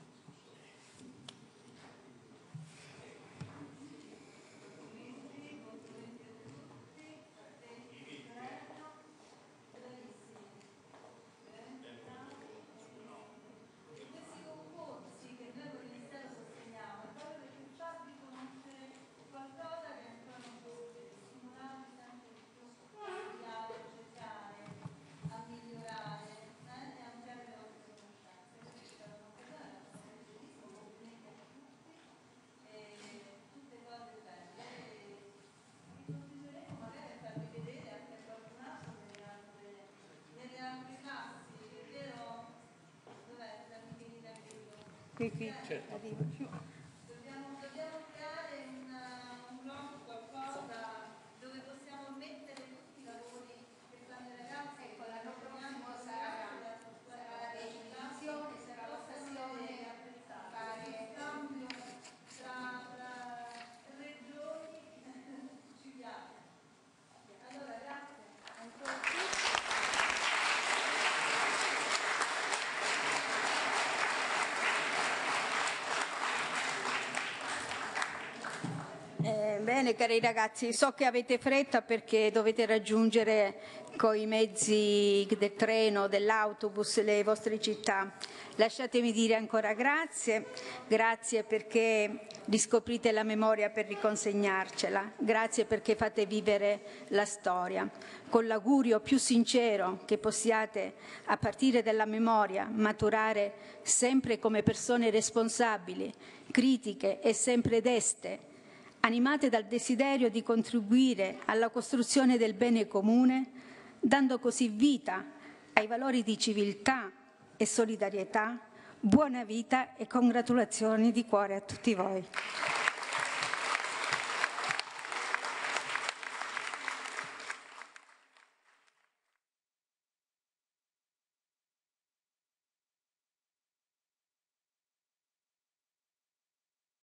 Speaker 2: Qui, qui, certo. Dobbiamo, dobbiamo creare un, un blog, qualcosa dove possiamo mettere tutti i lavori che fanno le ragazze. Ecco, l'anno prossimo sarà, sarà la presentazione, sarà l'occasione di fare cambio tra, tra regioni, ci piace. Allora, grazie ancora a tutti. Eh, bene, cari ragazzi, so che avete fretta perché dovete raggiungere con i mezzi del treno, dell'autobus, le vostre città. Lasciatemi dire ancora grazie, grazie perché riscoprite la memoria per riconsegnarcela, grazie perché fate vivere la storia, con l'augurio più sincero che possiate, a partire dalla memoria, maturare sempre come persone responsabili, critiche e sempre deste, animate dal desiderio di contribuire alla costruzione del bene comune, dando così vita ai valori di civiltà e solidarietà. Buona vita e congratulazioni di cuore a tutti voi.